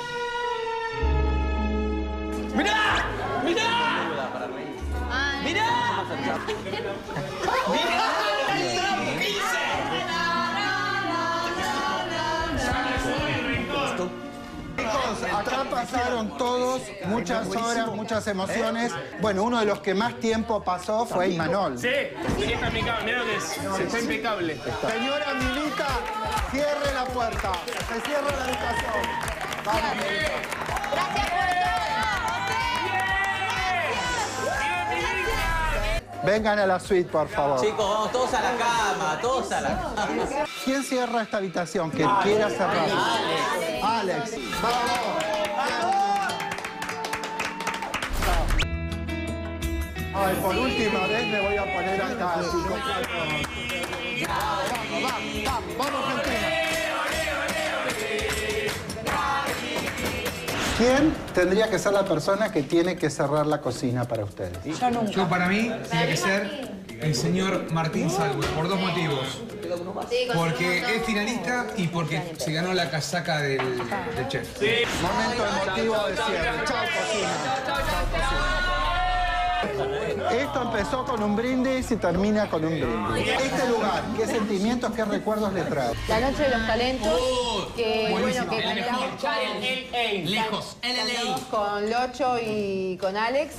¡Mirá! ¡Mirá! ¡Mirá! ¡Mirá! Chicos, acá pasaron todos muchas horas, muchas emociones. Bueno, uno de los que más tiempo pasó fue Imanol. Sí, está impecable, mirá lo que es. Está impecable. Señora Milita, cierre la puerta. Se cierra la habitación. Vamos, Milita. Gracias por Vengan a la suite, por favor. Chicos, vamos todos a la cama, todos a la cama. ¿Quién cierra esta habitación? Que quiera cerrarla. Alex. Alex. Vamos. Ay, por última vez me voy a poner acá, chicos. Vamos, vamos, vamos, vamos, Argentina. ¿Quién tendría que ser la persona que tiene que cerrar la cocina para ustedes? Yo nunca. Yo para mí tiene que ser el señor Martín Salvo, por dos motivos. Porque es finalista y porque se ganó la casaca del, del chef. Sí. Momento emotivo de cierre. Chao, cocina. Chao, cocina. Esto empezó con un brindis y termina con un brindis. Este lugar, ¿qué sentimientos, qué recuerdos le trae? La noche de los talentos, que bueno, que cantamos Lejos, L L A. con Locho y con Alex.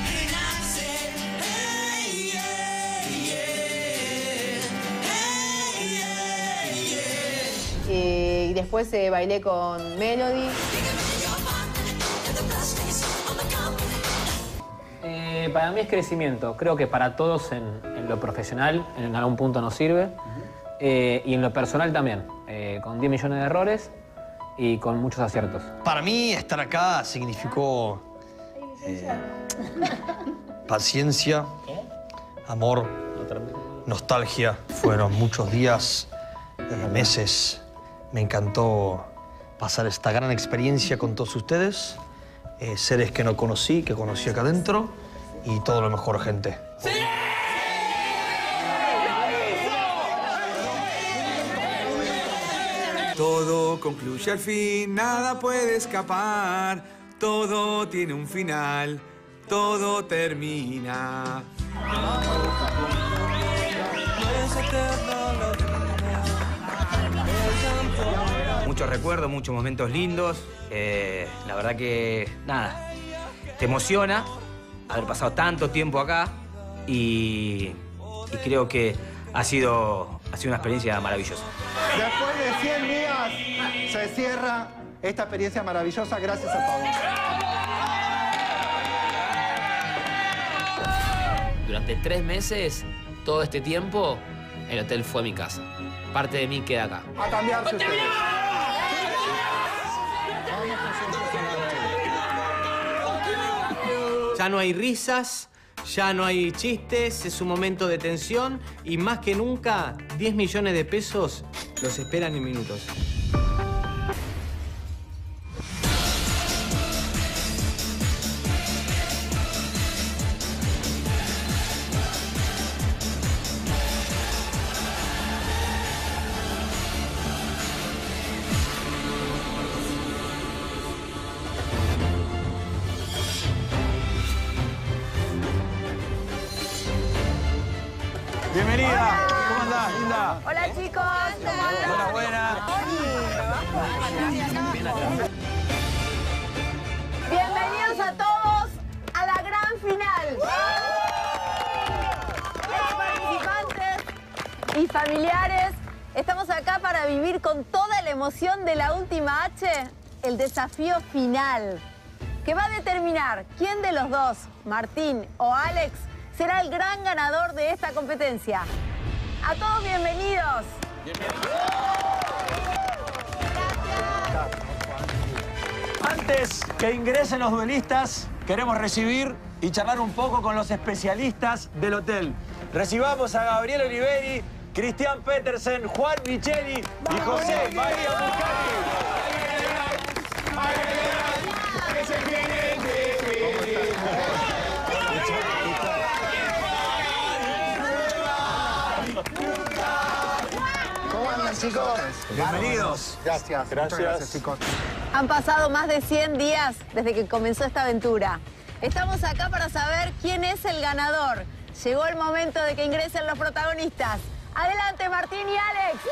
Y después eh, bailé con Melody. Eh, para mí es crecimiento. Creo que para todos en, en lo profesional, en algún punto nos sirve. Eh, y en lo personal también. Eh, con diez millones de errores y con muchos aciertos. Para mí estar acá significó eh, paciencia, amor, nostalgia. Fueron muchos días, eh, meses. Me encantó pasar esta gran experiencia con todos ustedes. Eh, seres que no conocí, que conocí acá adentro. Y todo lo mejor, gente. ¡Sí! Todo concluye al fin, nada puede escapar. Todo tiene un final, todo termina. muchos recuerdos, muchos momentos lindos. Eh, la verdad que, nada, te emociona haber pasado tanto tiempo acá y, y creo que ha sido, ha sido una experiencia maravillosa. Después de cien días se cierra esta experiencia maravillosa. Gracias a todos. Durante tres meses, todo este tiempo, el hotel fue mi casa. Parte de mí queda acá. A cambiarse ustedes. Ya no hay risas, ya no hay chistes, es un momento de tensión y más que nunca, diez millones de pesos los esperan en minutos. Bienvenida. ¿Cómo andás, linda? Hola, chicos. ¿Cómo andan? Buena, Bienvenidos a todos a la gran final. Participantes y familiares, estamos acá para vivir con toda la emoción de la última H el desafío final, que va a determinar quién de los dos, Martín o Alex, será el gran ganador de esta competencia. A todos bienvenidos. Antes que ingresen los duelistas, queremos recibir y charlar un poco con los especialistas del hotel. Recibamos a Gabriel Oliveri, Cristian Petersen, Juan Micheli y José María Muscati. ¿Cómo andan, chicos? Bienvenidos. Gracias. Gracias. Muchas gracias, chicos. Han pasado más de cien días desde que comenzó esta aventura. Estamos acá para saber quién es el ganador. Llegó el momento de que ingresen los protagonistas. Adelante, Martín y Alex.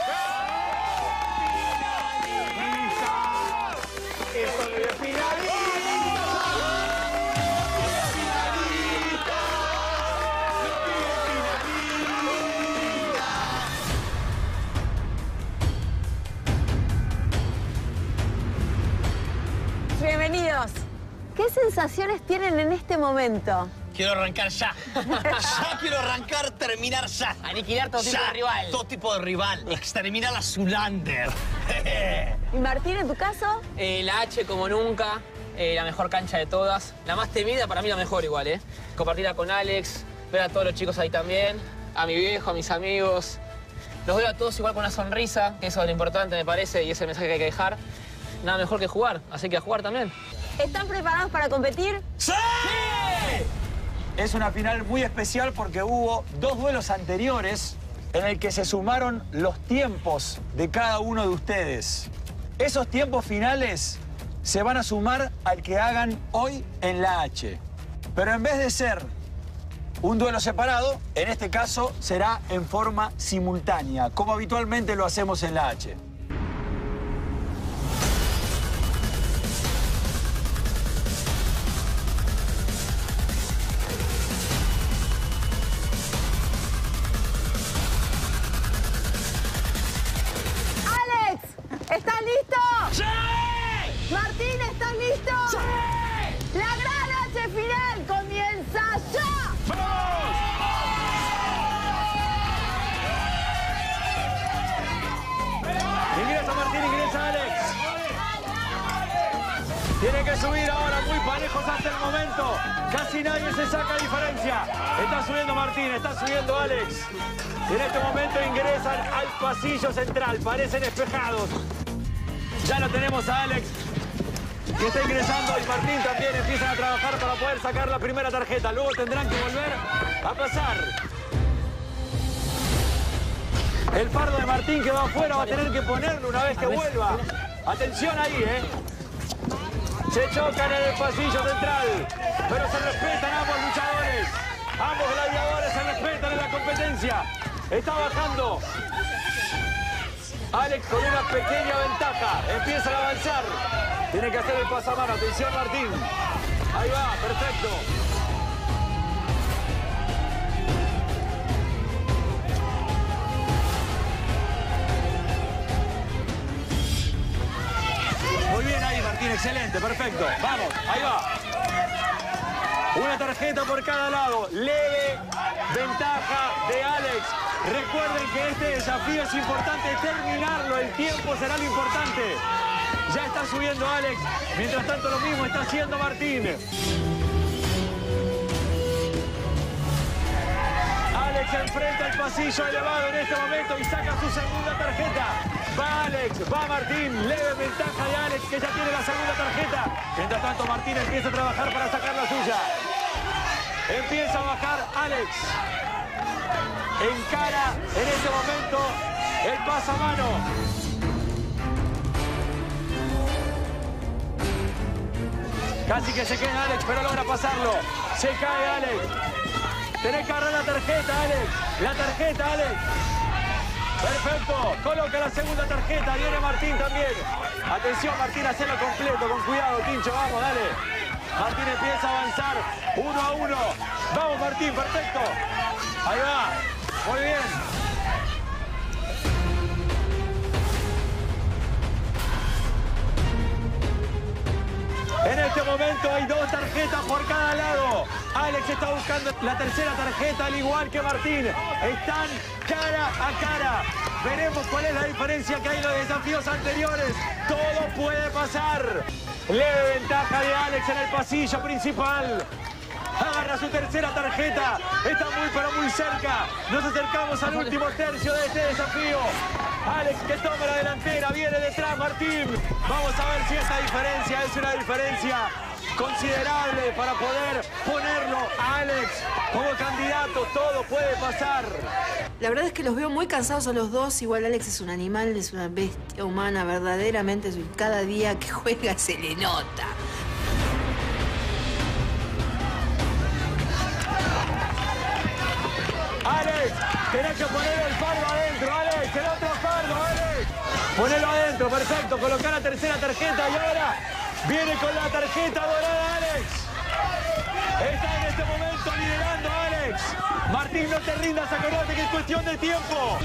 Bienvenidos. ¿Qué sensaciones tienen en este momento? Quiero arrancar ya. Ya quiero arrancar, terminar ya. Aniquilar todo Ya. tipo de rival. Todo tipo de rival. Exterminar a Zulander. ¿Y Martín, en tu caso? Eh, la H como nunca, eh, la mejor cancha de todas. La más temida, para mí la mejor igual, ¿eh? Compartirla con Alex, ver a todos los chicos ahí también, a mi viejo, a mis amigos. Los veo a todos igual con una sonrisa, que eso es lo importante me parece y ese mensaje que hay que dejar. Nada mejor que jugar, así que a jugar también. ¿Están preparados para competir? ¡Sí! Es una final muy especial porque hubo dos duelos anteriores en el que se sumaron los tiempos de cada uno de ustedes. Esos tiempos finales se van a sumar al que hagan hoy en la H. Pero en vez de ser un duelo separado, en este caso será en forma simultánea, como habitualmente lo hacemos en la H. ¡Alex! ¿Estás listo? ¡Sí! Martín, ¿estás listo? ¡Sí! La gran H final comienza ya. Ingresa Martín, ingresa Alex. Tiene que subir ahora muy parejos hasta el momento. Casi nadie se saca diferencia. Está subiendo Martín, está subiendo Alex. En este momento ingresan al pasillo central. Parecen espejados. Ya lo tenemos a Alex, que está ingresando, y Martín también. Empiezan a trabajar para poder sacar la primera tarjeta. Luego tendrán que volver a pasar. El fardo de Martín que va afuera va a tener que ponerlo una vez que vuelva. Atención ahí, ¿eh? Se chocan en el pasillo central, pero se respetan ambos luchadores. Ambos gladiadores se respetan en la competencia. Está bajando Alex con una pequeña ventaja. Empiezan a avanzar. Tiene que hacer el pasamano. Atención, Martín. Ahí va, perfecto. Muy bien ahí, Martín. Excelente, perfecto. Vamos, ahí va. Una tarjeta por cada lado. Leve ventaja de Alex. Recuerden que este desafío es importante terminarlo. El tiempo será lo importante. Ya está subiendo Alex. Mientras tanto, lo mismo está haciendo Martín. Alex enfrenta el pasillo elevado en este momento y saca su segunda tarjeta. Va Alex, va Martín. Leve ventaja de Alex, que ya tiene la segunda tarjeta. Mientras tanto, Martín empieza a trabajar para sacar la suya. Empieza a bajar Alex. Encara en este momento el pasamano. Casi que se queda Alex, pero logra pasarlo. Se cae Alex. Tenés que agarrar la tarjeta, Alex. La tarjeta, Alex. Perfecto. Coloca la segunda tarjeta. Viene Martín también. Atención, Martín, hacelo completo. Con cuidado, Tincho. Vamos, dale. Martín empieza a avanzar. Uno a uno. Vamos, Martín. Perfecto. Ahí va. Muy bien. En este momento hay dos tarjetas por cada lado. Alex está buscando la tercera tarjeta, al igual que Martín. Están cara a cara. Veremos cuál es la diferencia que hay en los desafíos anteriores. Todo puede pasar. Leve ventaja de Alex en el pasillo principal. Agarra su tercera tarjeta. Está muy, pero muy cerca. Nos acercamos al último tercio de este desafío. Alex que toma la delantera. Viene detrás Martín. Vamos a ver si esta diferencia es una diferencia considerable para poder ponerlo a Alex como candidato. Todo puede pasar. La verdad es que los veo muy cansados a los dos. Igual Alex es un animal, es una bestia humana. Verdaderamente, cada día que juega se le nota. Alex, tenés que poner el fardo adentro, Alex, el otro fardo, Alex. Ponelo adentro, perfecto, colocar la tercera tarjeta y ahora viene con la tarjeta dorada, Alex. Está en este momento liderando, Alex. Martín, no te rindas, acordate que es cuestión de tiempo.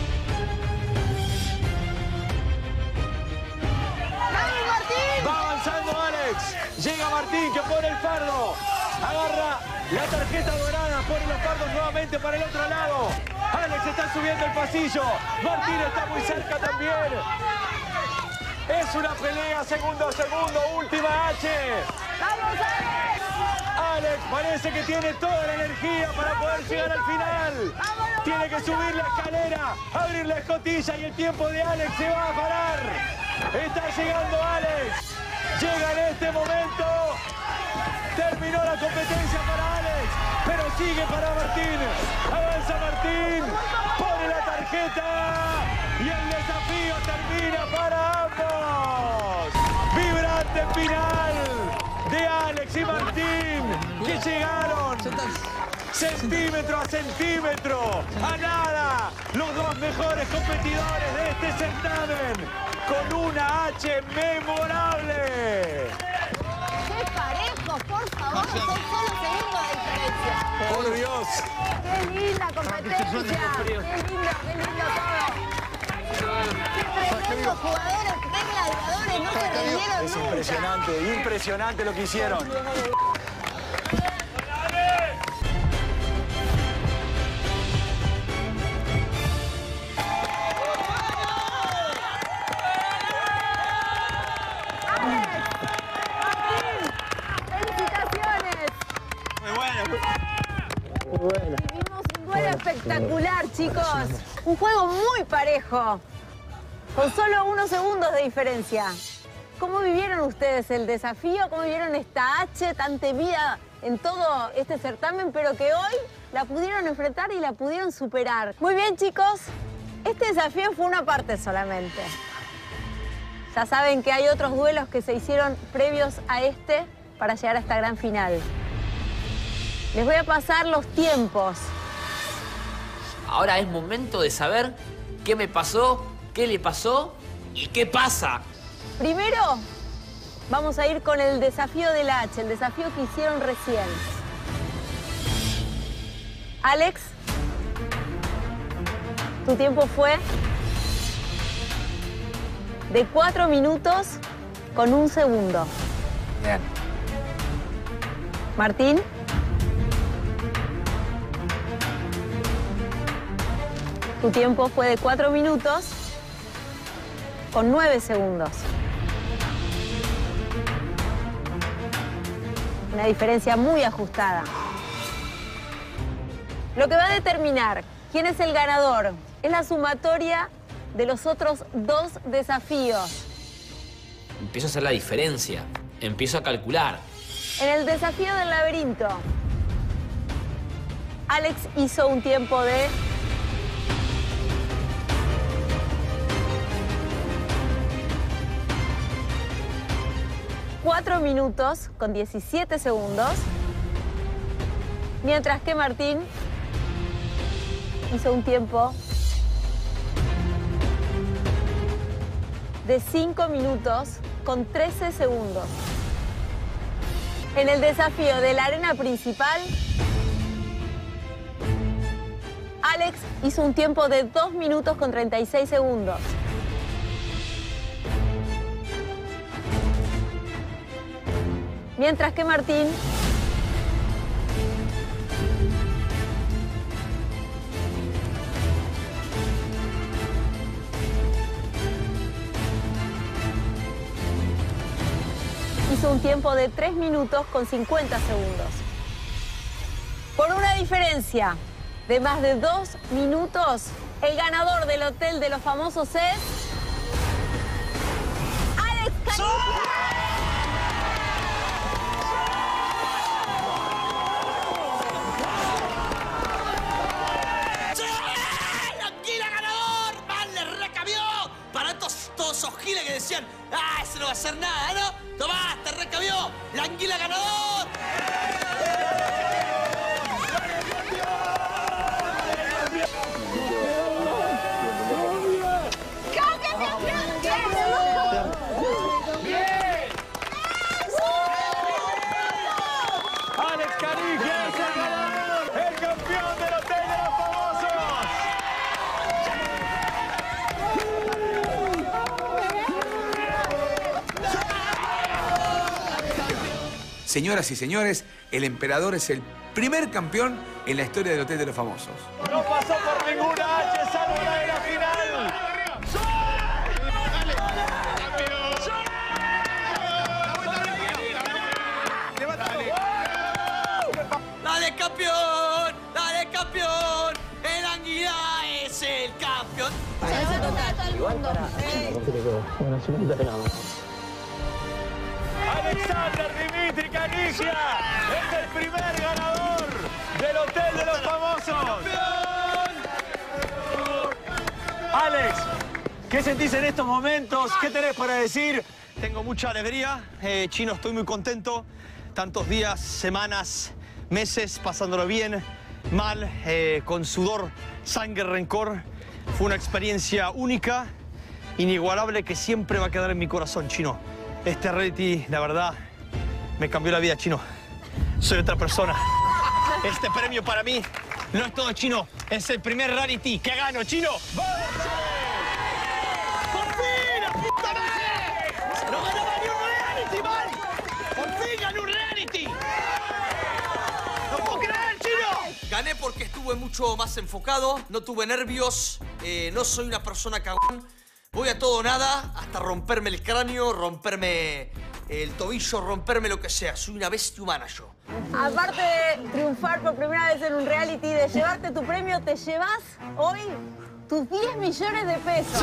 ¡Vamos, Martín! Va avanzando Alex. Llega Martín que pone el fardo. Agarra la tarjeta dorada, pone los fardos nuevamente para el otro lado. Alex está subiendo el pasillo. Martín está muy cerca también. Es una pelea segundo a segundo, última H. ¡Vamos, Alex! Alex parece que tiene toda la energía para poder llegar al final. Tiene que subir la escalera, abrir la escotilla y el tiempo de Alex se va a parar. Está llegando Alex. Llega en este momento. Terminó la competencia para Alex, pero sigue para Martín. Avanza Martín, pone la tarjeta y el desafío termina para ambos. Vibrante final de Alex y Martín, que llegaron centímetro a centímetro, a nada, los dos mejores competidores de este certamen, con una H memorable. ¡Qué parejos, por favor! Son solo segundos de diferencia. ¡Por Dios! ¡Qué linda competencia! ¡Qué lindo, qué lindo todo! ¡Qué tremendos jugadores, qué gladiadores! ¡No se rindieron Es nunca! impresionante, impresionante lo que hicieron. ¡Felicitaciones! Muy bueno. Vivimos un duelo espectacular, chicos. Un juego muy parejo, con solo unos segundos de diferencia. ¿Cómo vivieron ustedes el desafío? ¿Cómo vivieron esta H tan temida en todo este certamen, pero que hoy la pudieron enfrentar y la pudieron superar? Muy bien, chicos. Este desafío fue una parte solamente. Ya saben que hay otros duelos que se hicieron previos a este para llegar a esta gran final. Les voy a pasar los tiempos. Ahora es momento de saber qué me pasó, ¿Qué le pasó? ¿Y qué pasa? Primero, vamos a ir con el desafío del H, el desafío que hicieron recién. Alex, tu tiempo fue de cuatro minutos con un segundo. Bien. Martín. Tu tiempo fue de cuatro minutos con nueve segundos. Una diferencia muy ajustada. Lo que va a determinar quién es el ganador es la sumatoria de los otros dos desafíos. Empiezo a hacer la diferencia. Empiezo a calcular. En el desafío del laberinto, Alex hizo un tiempo de cuatro minutos con diecisiete segundos, mientras que Martín hizo un tiempo de cinco minutos con trece segundos. En el desafío de la arena principal, Alex hizo un tiempo de dos minutos con treinta y seis segundos. Mientras que Martín hizo un tiempo de tres minutos con cincuenta segundos. Por una diferencia de más de dos minutos, el ganador del Hotel de los Famosos es Alex Canigia. Todos esos giles que decían, ah, ese no va a hacer nada, ¿no? Tomá, te recabió, la anguila ganador. Alex Canigia es el ganador, el campeón del Hotel de los Famosos. Señoras y señores, el emperador es el primer campeón en la historia del Hotel de los Famosos. No pasó por ninguna H, salvo la de la final. ¡Dale, campeón! ¡Dale, campeón! ¡El anguila es el campeón! Alexander Dimitri Canigia es el primer ganador del Hotel de los Famosos. Alex, ¿qué sentís en estos momentos? ¿Qué tenés para decir? Tengo mucha alegría. Eh, Chino, estoy muy contento. Tantos días, semanas, meses, pasándolo bien, mal, eh, con sudor, sangre, rencor. Fue una experiencia única, inigualable, que siempre va a quedar en mi corazón, Chino. Este reality, la verdad, me cambió la vida, Chino. Soy otra persona. Este premio para mí no es todo, Chino. Es el primer reality que gano, Chino. ¡Por fin, la puta madre! ¡No ganaba ni un reality, man! ¡Por fin gané un reality! ¡No puedo creer, Chino! Gané porque estuve mucho más enfocado, no tuve nervios, eh, no soy una persona cagón. Voy a todo o nada, hasta romperme el cráneo, romperme el tobillo, romperme lo que sea. Soy una bestia humana yo. Aparte de triunfar por primera vez en un reality, de llevarte tu premio, te llevas hoy tus diez millones de pesos.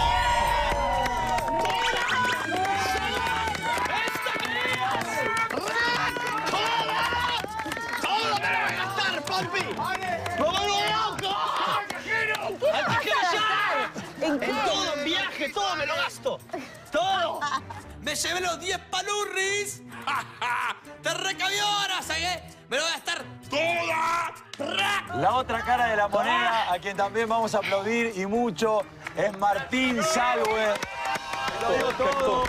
¡Todo me lo voy a gastar, papi! ¡Me vuelvo loco! ¿En qué ¡Al vas a gastar? ¿En qué? En todo, en viaje, todo me lo gasto. ¡Todo! Me Me llevé los diez palurris. Te recabió ahora, ¿sabes? Me lo voy a estar toda. La otra cara de la moneda, a quien también vamos a aplaudir y mucho, es Martín Salwe. Lo dio todo.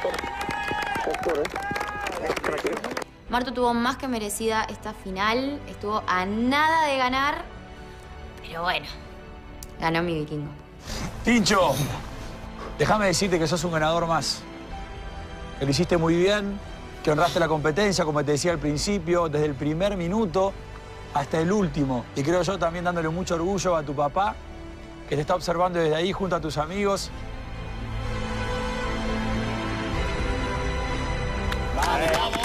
Marto tuvo más que merecida esta final, estuvo a nada de ganar, pero bueno, ganó mi vikingo. Tincho, déjame decirte que sos un ganador más. Que lo hiciste muy bien, que honraste la competencia, como te decía al principio, desde el primer minuto hasta el último. Y creo yo también dándole mucho orgullo a tu papá, que te está observando desde ahí junto a tus amigos. ¡Vale, vamos!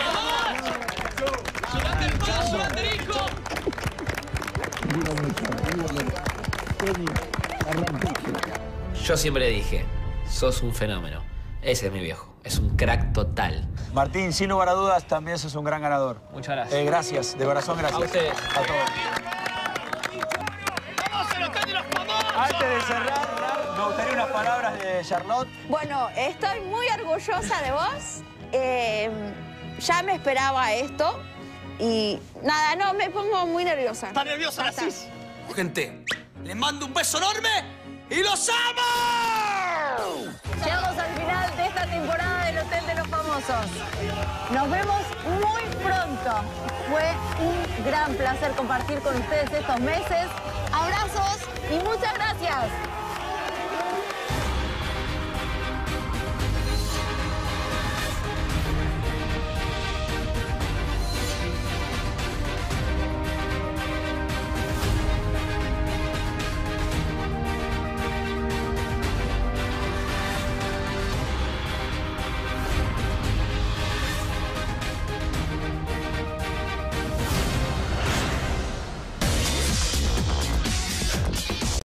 Yo siempre dije, sos un fenómeno. Ese es mi viejo. Es un crack total. Martín, sin lugar a dudas, también sos un gran ganador. Muchas gracias. Eh, gracias, de corazón, gracias. A ustedes. A todos. Antes de cerrar, me gustaría unas palabras de Charlotte. Bueno, estoy muy orgullosa de vos. Eh, ya me esperaba esto. Y nada, no, me pongo muy nerviosa. ¿Está nerviosa, Narcis? Gente, les mando un beso enorme y los amo. Llegamos al final de esta temporada del Hotel de los Famosos. Nos vemos muy pronto. Fue un gran placer compartir con ustedes estos meses. Abrazos y muchas gracias.